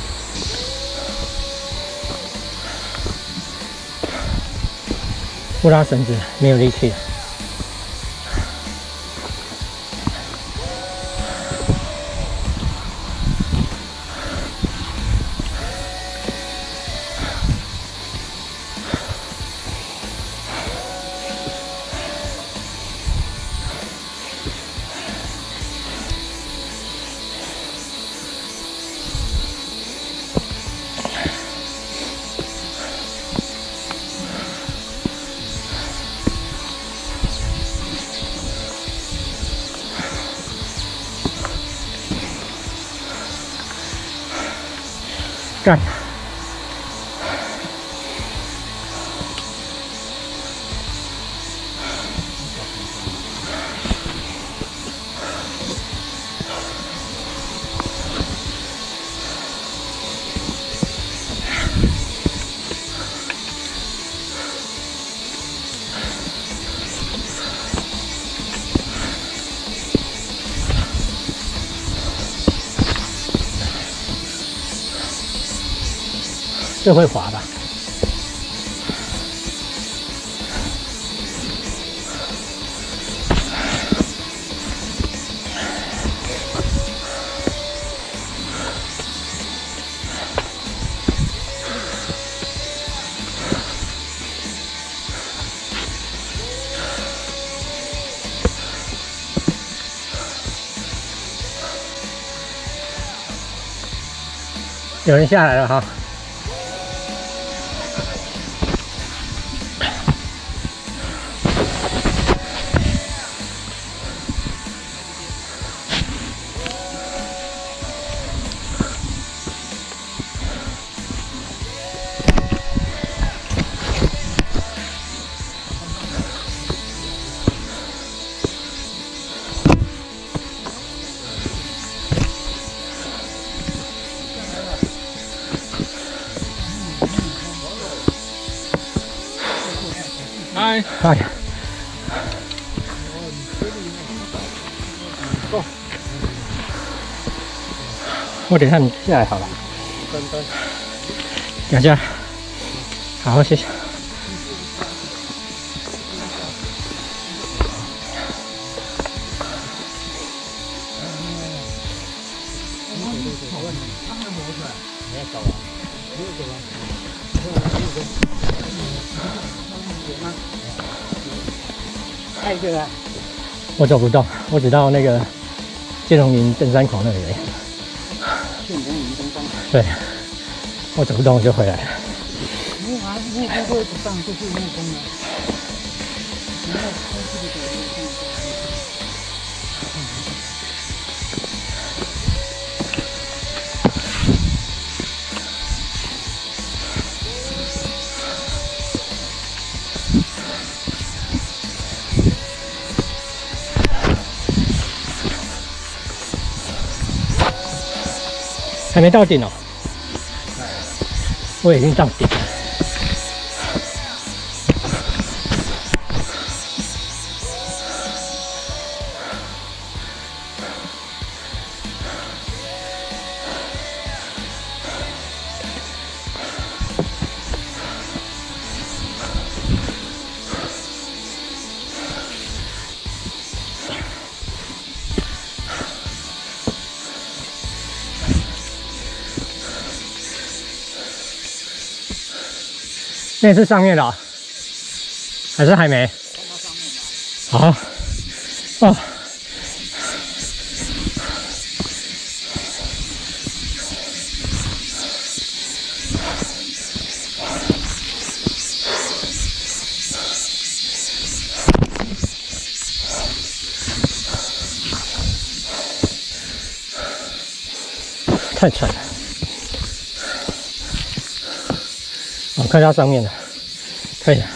不拉绳子，没有力气了。干！ 这会滑吧？有人下来了哈。 嗨， 嗨，我等一下你下来好了。等下，好，谢谢。我走不动，我只到那个建荣营登山口那里而已。 建荣营登山口。 对，我走不动我就回来了。 木工会不上就是木工了。 还没到顶哦，我已经到顶了。那是上面的、哦，还是还没？好，哦，太沉了。哦，看到上面的，可以了。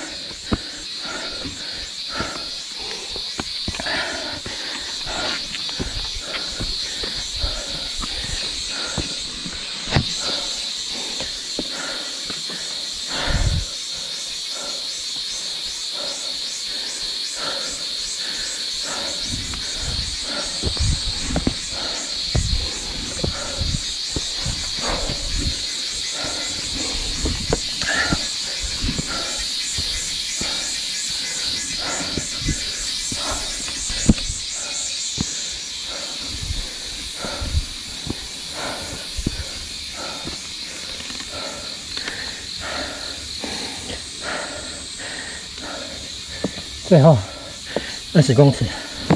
最后20公尺，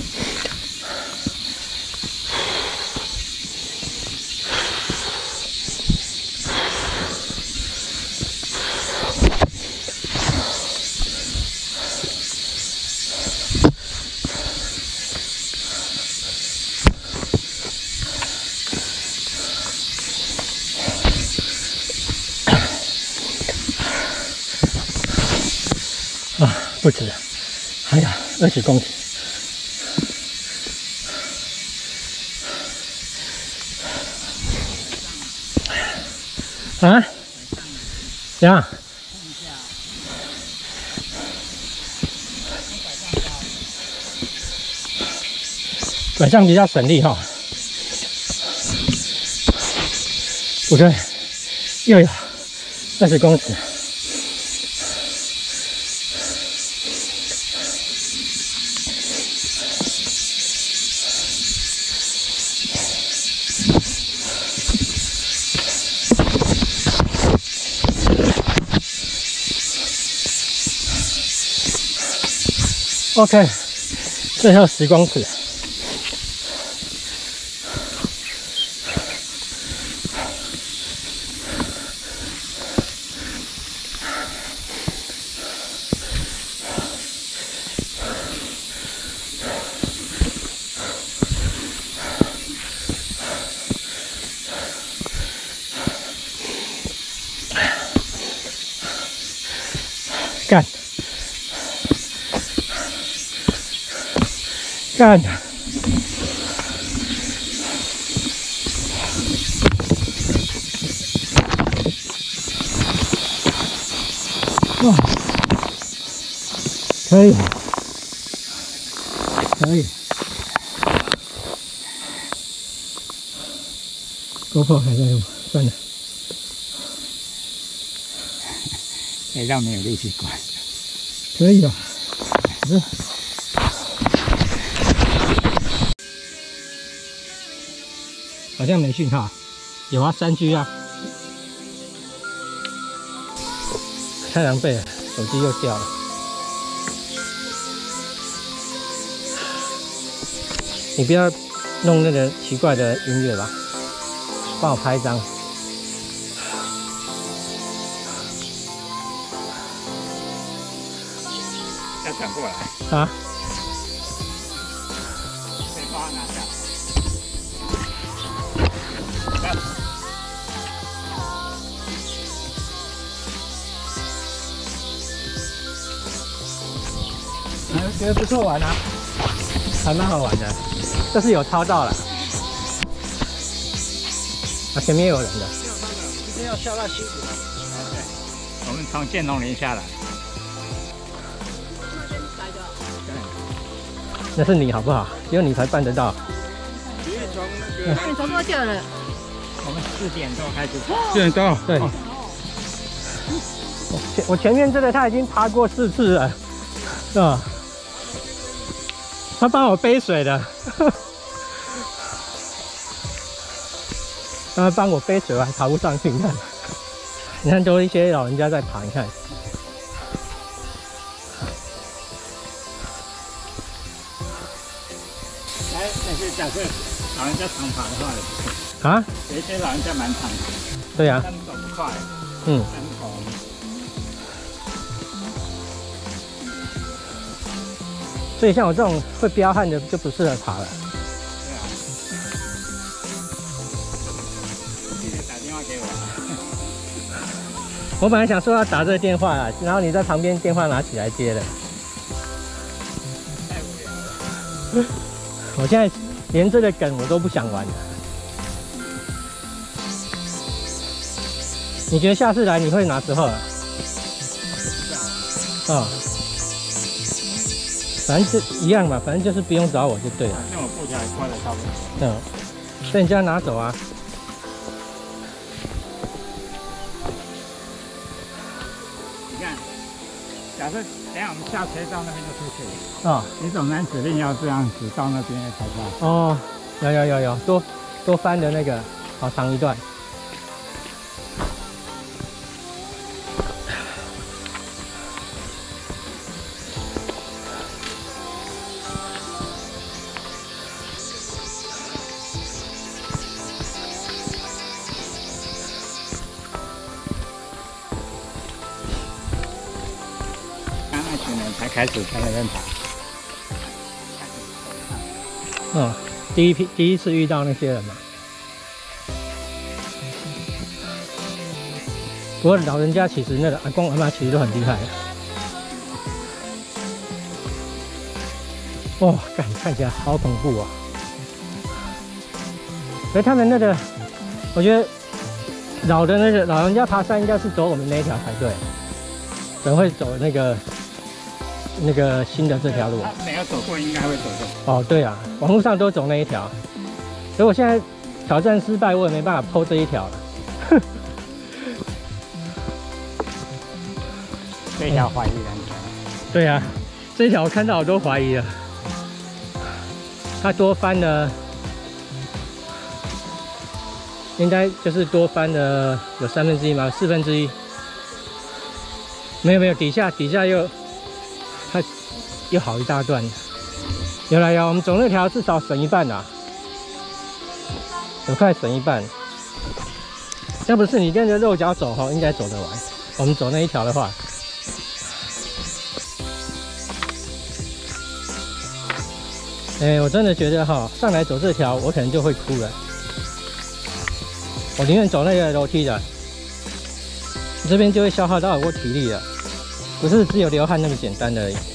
啊，不止了。还有20公尺，啊？怎样？拐杖比较省力哈。不对，又有 20公尺。OK， 最后10公尺。干！干！哇，可以，可以。GoPro 还在录，算了。 谁让没有力气管？ 可以啊，好像没讯号。有啊，3G 啊。太狼狈了，手机又掉了。你不要弄那个奇怪的音乐吧，帮我拍一张。 要转过来啊！ 可以把它拿下。觉得不错玩啊， 还蛮好玩的。这是有抄到了，啊，前面有人的。 一定要下到溪谷。对，我们从建农林下来。 那是你好不好？只有你才办得到。 你从多久了？ 我们4点多开始。 4点多，对。我前面这个他已经爬过4次了，是吧？他帮我背水的，他帮我背水，我还爬不上去。你看，你看，都一些老人家在爬，你看。 哎，那些假设老人家常爬的话， 啊？ 有一些老人家蛮长的。 对呀、啊。 但走不快。 嗯。所以像我这种会飙汗的就不适合爬了。 对啊。记得打电话给我。 我本来想说要打这个电话啊，然后你在旁边电话拿起来接的。 太无聊了。 我现在连这个梗我都不想玩了。你觉得下次来你会哪时候啊？哦。反正就一样嘛，反正就是不用找我就对了。 反正我步调也快得差不多。 嗯，被人家拿走啊。 你看，假设等下我们下车到那边就出去了。 哦。 你总南指令要这样子到那边才到。 哦，有，多翻的那个，好长一段。 才开始在那边爬。 嗯，第一次遇到那些人嘛。不过老人家其实那个阿公阿嬷其实都很厉害的。哇，看起来好恐怖啊！所以他们那个，我觉得老人家爬山应该是走我们那一条才对，可能会走那个新的这条路。 他没有走过，应该会走过。 哦，对啊，网络上都走那一条，所以我现在挑战失败，我也没办法PO这一条了。 这条怀疑人生。 对啊，这条我看到我都怀疑了。它多翻了，应该就是多翻了有1/3吗？1/4。没有，底下又它又好一大段。有了，我们走那条至少省一半啦，很快省一半。要不是你跟着肉脚走哈，应该走得完。我们走那一条的话，我真的觉得哈，上来走这条我可能就会哭了。我宁愿走那个楼梯的，这边就会消耗到我体力了，不是只有流汗那么简单而已。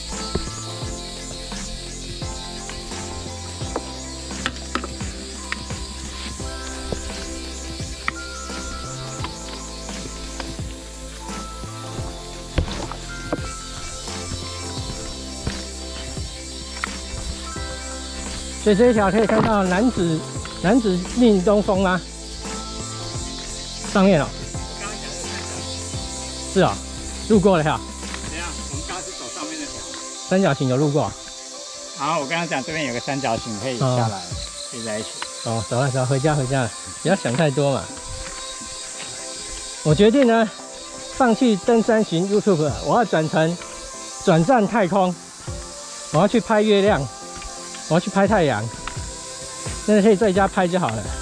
所以这一条可以看到男子命东风吗？上面哦， 我刚刚讲的是啊，路过了哈。 怎样？我们刚刚是走上面那条。 三角形有路过。 好，我刚刚讲这边有个三角形可以下来接在一起。 哦，走了，回家，不要想太多嘛。我决定呢，放弃登山型 YouTube， 我要转战太空，我要去拍月亮。我要去拍太阳，现在可以在家拍就好了。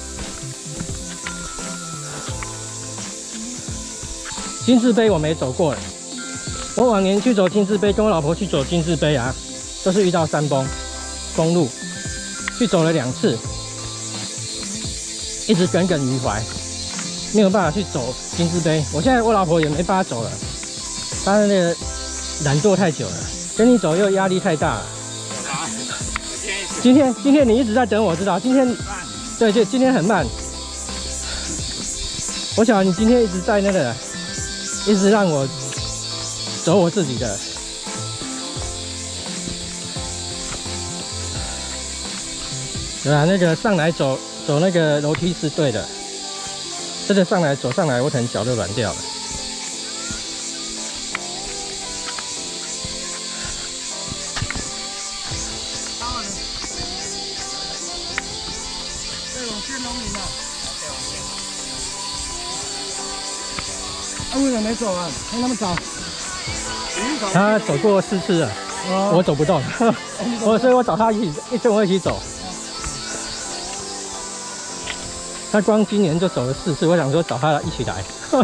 金字碑我没走过了，我往年去走金字碑，跟我老婆去走金字碑啊，都是遇到山崩公路，去走了2次，一直耿耿于怀，没有办法去走金字碑。我现在我老婆也没办法走了，她那个懒惰太久了，跟你走又压力太大了。今天你一直在等我，知道？今天对，今天很慢。我想你今天一直在那个，一直让我走我自己的。对啊，那个上来走那个楼梯是对的，这个走上来，我可能脚都软掉了。为什么没走啊？看他们找。他走过4次了，我走不动，所以我找他跟我一起走。他光今年就走了4次，我想说找他一起来。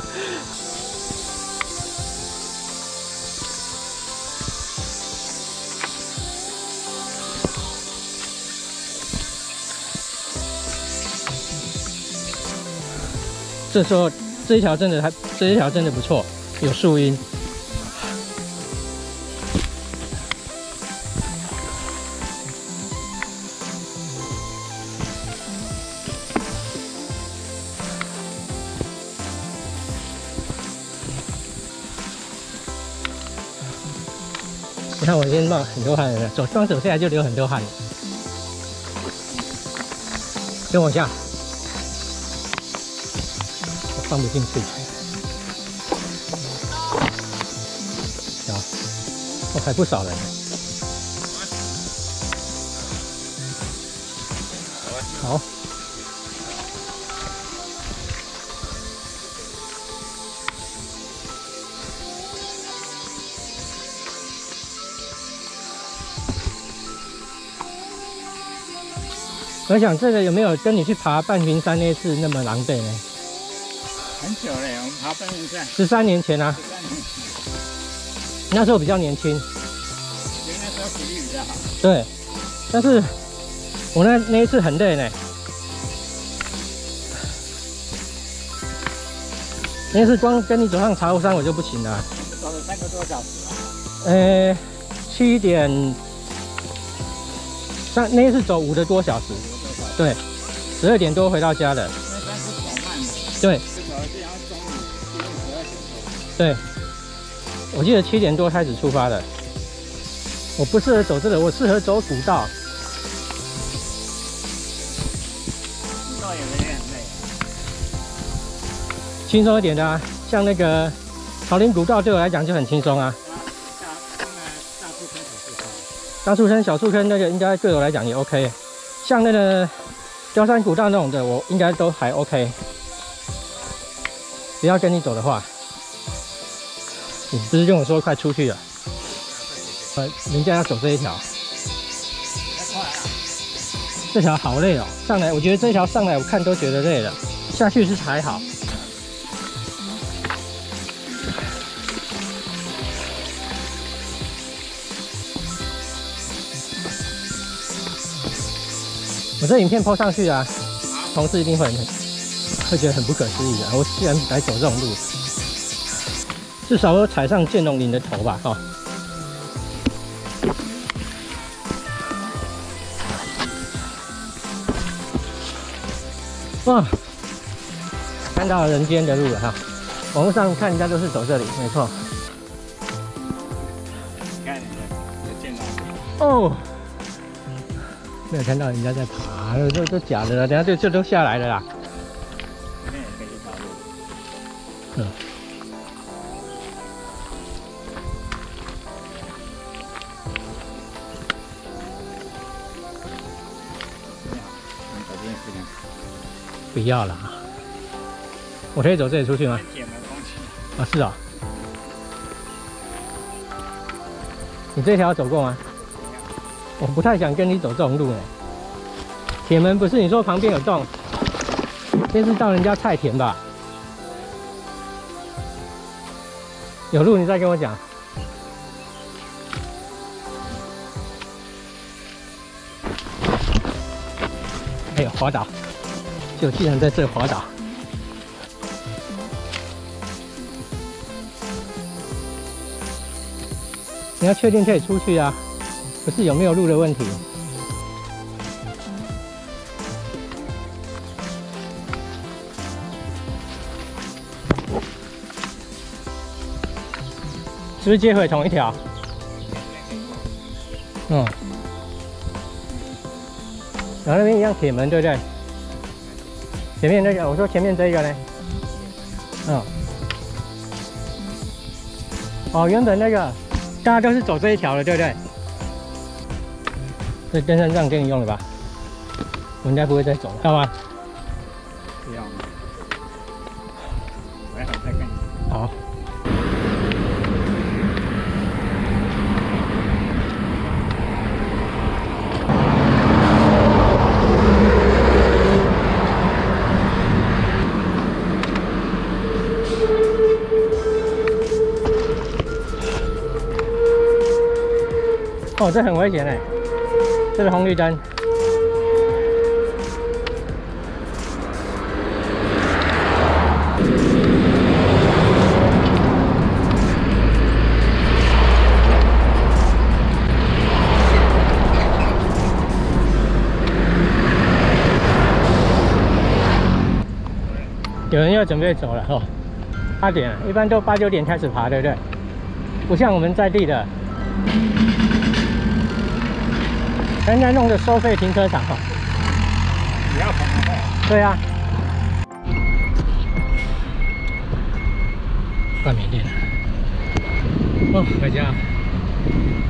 这时候这一条真的不错，有树荫。你看我今天冒很多汗了，刚走下来就流很多汗。跟我下。放不进去，还不少人。好，我想这个有没有跟你去爬半屏山那次那么狼狈呢？ 很久了，我们爬半屏山。 13年前啊。那时候比较年轻。 因为那时候体力比较好。 对，但是我那一次很累呢。那次光跟你走上茶壶山我就不行了。 走了3个多小时啊。 7点。那一次走5个多小时。对，12点多回到家的。 那山是走慢的。 对。对，我记得7点多开始出发的。我不适合走这个，我适合走古道。 古道也没很累。 轻松一点的啊，像那个草林古道对我来讲就很轻松啊。大树坑、小树坑那个应该对我来讲也 OK。像那个雕山古道那种的，我应该都还 OK。不要跟你走的话，你不是跟我说快出去了？人家要走这一条。这条好累哦，上来我觉得这条上来我看都觉得累了，下去是还好。我这影片po上去啊，同事一定会觉得很不可思议啊！我居然来走这种路，至少我踩上剑龙岭的头吧，哦。哇，看到人间的路了哈！网络上看人家都是走这里，没错。 你看，有见到哦，没有看到人家在爬，都假的了，等下就都下来了啦。 这边也可以一条路。 嗯。不要啦，我可以走这里出去吗？啊，是啊。你这条走过吗？我不太想跟你走这种路哎。铁门不是你说旁边有洞，这是到人家菜田吧？有路你再跟我讲。哎呦，滑倒！就竟然在这滑倒。你要确定可以出去啊，不是有没有路的问题。是不是接回同一条？嗯。然后那边一样铁门，对不对？前面那个，我说前面这个呢？嗯。哦，原本那个大家都是走这一条的，对不对？这登山杖给你用了吧？我应该不会再走了，好吗？ 不要。我要再跟你。 好。哦，这很危险哎！这是红绿灯。有人要准备走了哦，8点了，一般都8、9点开始爬，对不对？不像我们在地的。人家弄的收费停车场哈， 你要跑吗？ 对啊，到缅甸了，哦，回家。